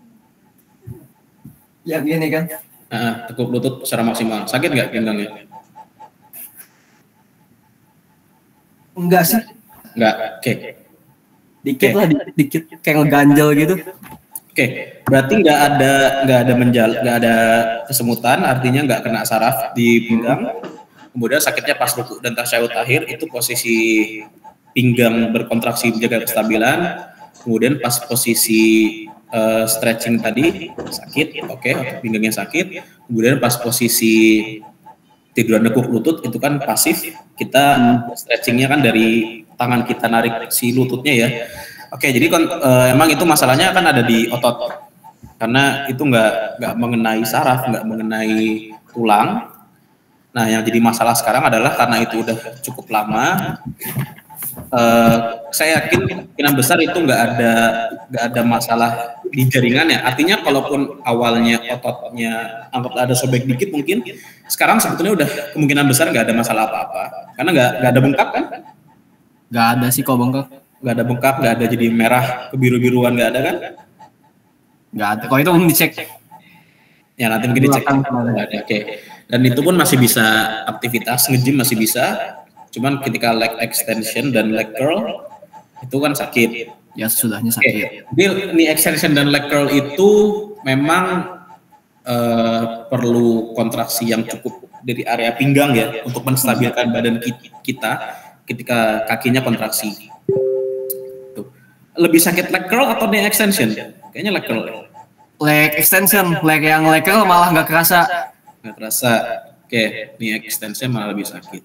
Yang gini kan? Nah, tekuk lutut secara maksimal, sakit nggak pinggangnya? Enggak sih. Enggak, oke. Okay. Dikit okay. lah, dikit, dikit kayak ngeganjel gitu. Oke, okay. Berarti nggak ada nggak ada menjal, nggak ada kesemutan, artinya nggak kena saraf di pinggang. Kemudian sakitnya pas ruku dan tasyahud akhir itu posisi pinggang berkontraksi menjaga kestabilan. Kemudian pas posisi uh, stretching tadi sakit, oke, okay, pinggangnya sakit. Kemudian pas posisi tiduran nekuk lutut itu kan pasif, kita stretchingnya kan dari tangan kita narik si lututnya ya. Oke, jadi kon, uh, emang itu masalahnya kan ada di otot, karena itu nggak nggak mengenai saraf, nggak mengenai tulang. Nah, yang jadi masalah sekarang adalah karena itu udah cukup lama. Uh, saya yakin kemungkinan besar itu nggak ada nggak ada masalah di jaringannya. Artinya, kalaupun awalnya ototnya anggap ada sobek dikit mungkin, sekarang sebetulnya udah kemungkinan besar nggak ada masalah apa-apa, karena nggak nggak ada bengkak kan? Nggak ada sih kok bengkak. Nggak ada bengkak, nggak ada jadi merah kebiru-biruan, nggak ada kan? Nggak ada. Kalau itu belum dicek. Ya nanti mungkin dicek. Oke. Okay. Dan itu pun masih bisa aktivitas, nge-gym masih bisa. Cuman ketika leg extension dan leg curl itu kan sakit. Ya sudahnya Oke, sakit. jadi knee extension dan leg curl itu memang uh, perlu kontraksi yang cukup dari area pinggang ya untuk menstabilkan badan kita ketika kakinya kontraksi. Tuh. Lebih sakit leg curl atau knee extension? Kayaknya leg curl. Leg extension, leg yang leg curl malah nggak kerasa. Nggak terasa. Oke, knee extension malah lebih sakit.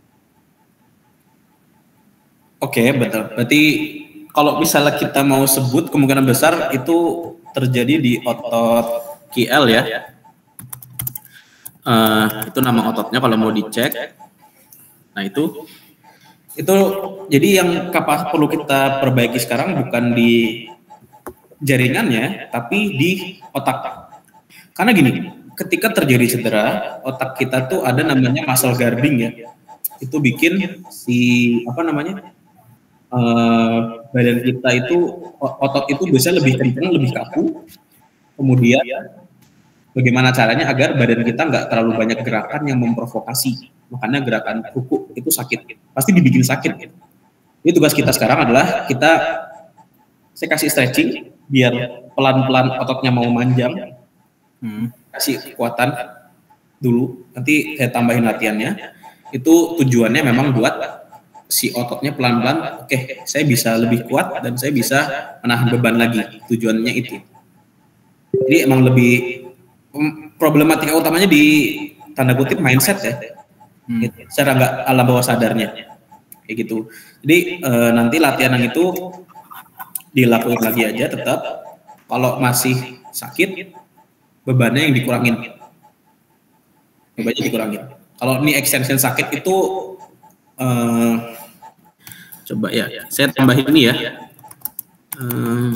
Oke, betul. Berarti kalau misalnya kita mau sebut kemungkinan besar itu terjadi di otot K L ya. Uh, itu nama ototnya kalau mau dicek. Nah itu, itu jadi yang apa perlu kita perbaiki sekarang bukan di jaringannya, tapi di otak. Karena gini, ketika terjadi cedera, otak kita tuh ada namanya muscle guarding ya. Itu bikin si apa namanya? Uh, badan kita itu otot itu biasanya lebih kencang, lebih kaku. Kemudian bagaimana caranya agar badan kita nggak terlalu banyak gerakan yang memprovokasi. Makanya gerakan kuku itu sakit, pasti dibikin sakit. Jadi tugas kita sekarang adalah kita, saya kasih stretching biar pelan-pelan ototnya mau manjang, hmm. kasih kekuatan dulu. Nanti saya tambahin latihannya. Itu tujuannya memang buat si ototnya pelan-pelan, oke, okay, saya bisa lebih kuat dan saya bisa menahan beban lagi. Tujuannya itu. Jadi emang lebih problematika utamanya di tanda kutip mindset ya, hmm. gitu, secara nggak alam bawah sadarnya, kayak gitu. Jadi e, nanti latihan yang itu dilakukan lagi aja tetap. Kalau masih sakit, bebannya yang dikurangin, bebannya dikurangin. Kalau ini extension sakit itu e, coba ya, saya tambahin ini ya. Hmm.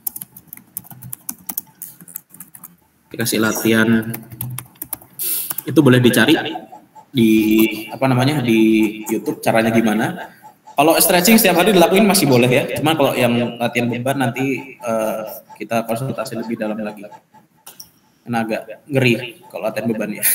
Dikasih latihan itu boleh dicari di apa namanya di YouTube caranya gimana. Kalau stretching setiap hari dilakuin masih boleh ya. Cuman kalau yang latihan beban nanti uh, kita konsultasi lebih dalam lagi. Karena agak ngeri kalau latihan beban ya.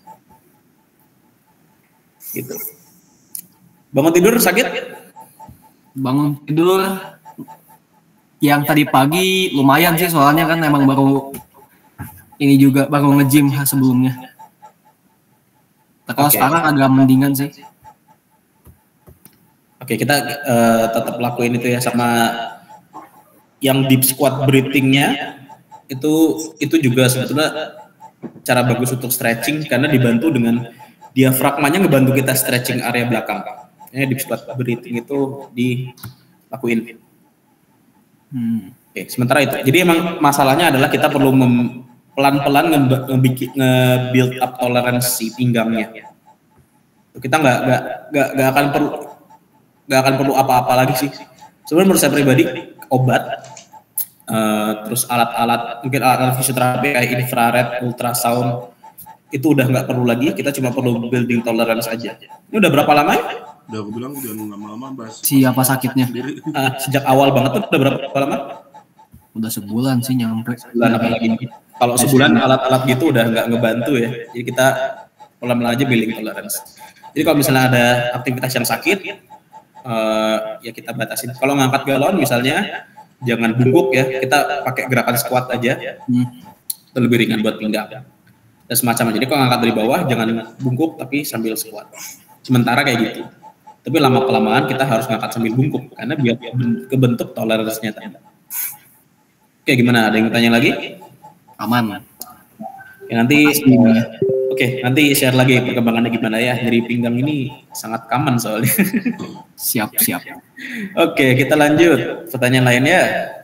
Gitu. Bangun tidur sakit? Bangun tidur yang tadi pagi lumayan sih, soalnya kan emang baru ini juga baru nge-gym sebelumnya. Kalau okay. Sekarang agak mendingan sih. Oke, okay, kita uh, tetap lakuin itu ya, sama yang deep squat breathing-nya itu itu juga sebetulnya cara bagus untuk stretching karena dibantu dengan diafragmanya ngebantu kita stretching area belakang. Ya, deep squat breathing itu dilakuin. Hmm. Oke, okay, sementara itu. Jadi emang masalahnya adalah kita perlu mem pelan-pelan nge-build up toleransi pinggangnya. Kita nggak nggak nggak nggak akan perlu nggak akan perlu apa-apa lagi sih. Sebenarnya menurut saya pribadi obat, uh, terus alat-alat mungkin alat-alat fisioterapi kayak infrared, ultrasound itu udah nggak perlu lagi. Kita cuma perlu building tolerance aja. Ini udah berapa lama ya? Udah aku bilang udah lama-lama bahas. Siapa sakitnya? Uh, sejak awal banget tuh udah berapa lama? Udah sebulan sih nyampe. Sebulan apa lagi? Kalau sebulan alat-alat gitu udah nggak ngebantu ya. Jadi kita pelan-pelan aja building tolerance. Jadi kalau misalnya ada aktivitas yang sakit, uh, ya kita batasin. Kalau ngangkat galon misalnya, jangan bungkuk ya. Kita pakai gerakan squat aja. Hmm. Itu lebih ringan buat pinggang. Dan semacamnya. Jadi kalau ngangkat dari bawah, jangan bungkuk tapi sambil squat. Sementara kayak gitu. Tapi lama-kelamaan kita harus ngangkat sambil bungkuk. Karena biar kebentuk toleransinya tadi. Oke, gimana? Ada yang tanya lagi? Aman. Ya, nanti uh, oke, okay, nanti share lagi perkembangannya gimana ya. Nyeri pinggang ini sangat common soalnya. Siap, siap. Oke, okay, kita lanjut. Pertanyaan lainnya.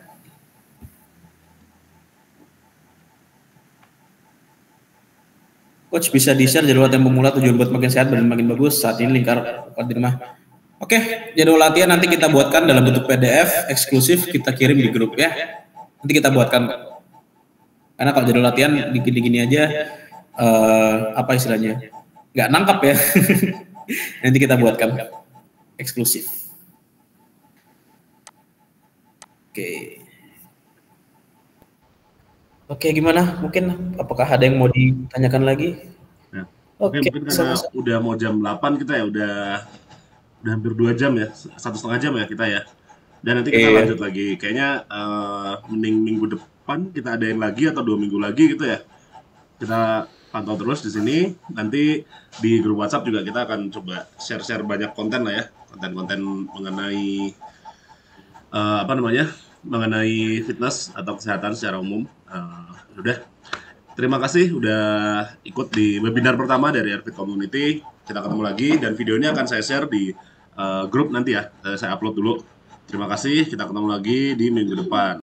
Coach bisa di-share jadwal latihan pemula tujuan buat makin sehat dan makin bagus saat ini lingkar di rumah. Oke, okay, jadwal latihan nanti kita buatkan dalam bentuk P D F eksklusif, kita kirim di grup ya. Nanti kita buatkan. Karena kalau jadwal latihan gini-gini aja, uh, apa istilahnya, nggak nangkap ya. Nanti kita buatkan eksklusif. Oke. Oke, gimana? Mungkin apakah ada yang mau ditanyakan lagi? Ya. Oke, Oke, mungkin karena sama-sama. udah mau jam delapan kita ya, udah udah hampir dua jam ya, satu setengah jam ya kita ya. Dan nanti kita Iya. lanjut lagi. Kayaknya eh, mending minggu depan kita adain lagi atau dua minggu lagi gitu ya. Kita pantau terus di sini. Nanti di grup WhatsApp juga kita akan coba share-share banyak konten lah ya, konten-konten mengenai eh, apa namanya, mengenai fitness atau kesehatan secara umum. Eh, udah. Terima kasih udah ikut di webinar pertama dari Airfit Community. Kita ketemu lagi dan video ini akan saya share di uh, grup nanti ya. Saya upload dulu. Terima kasih, kita ketemu lagi di minggu depan.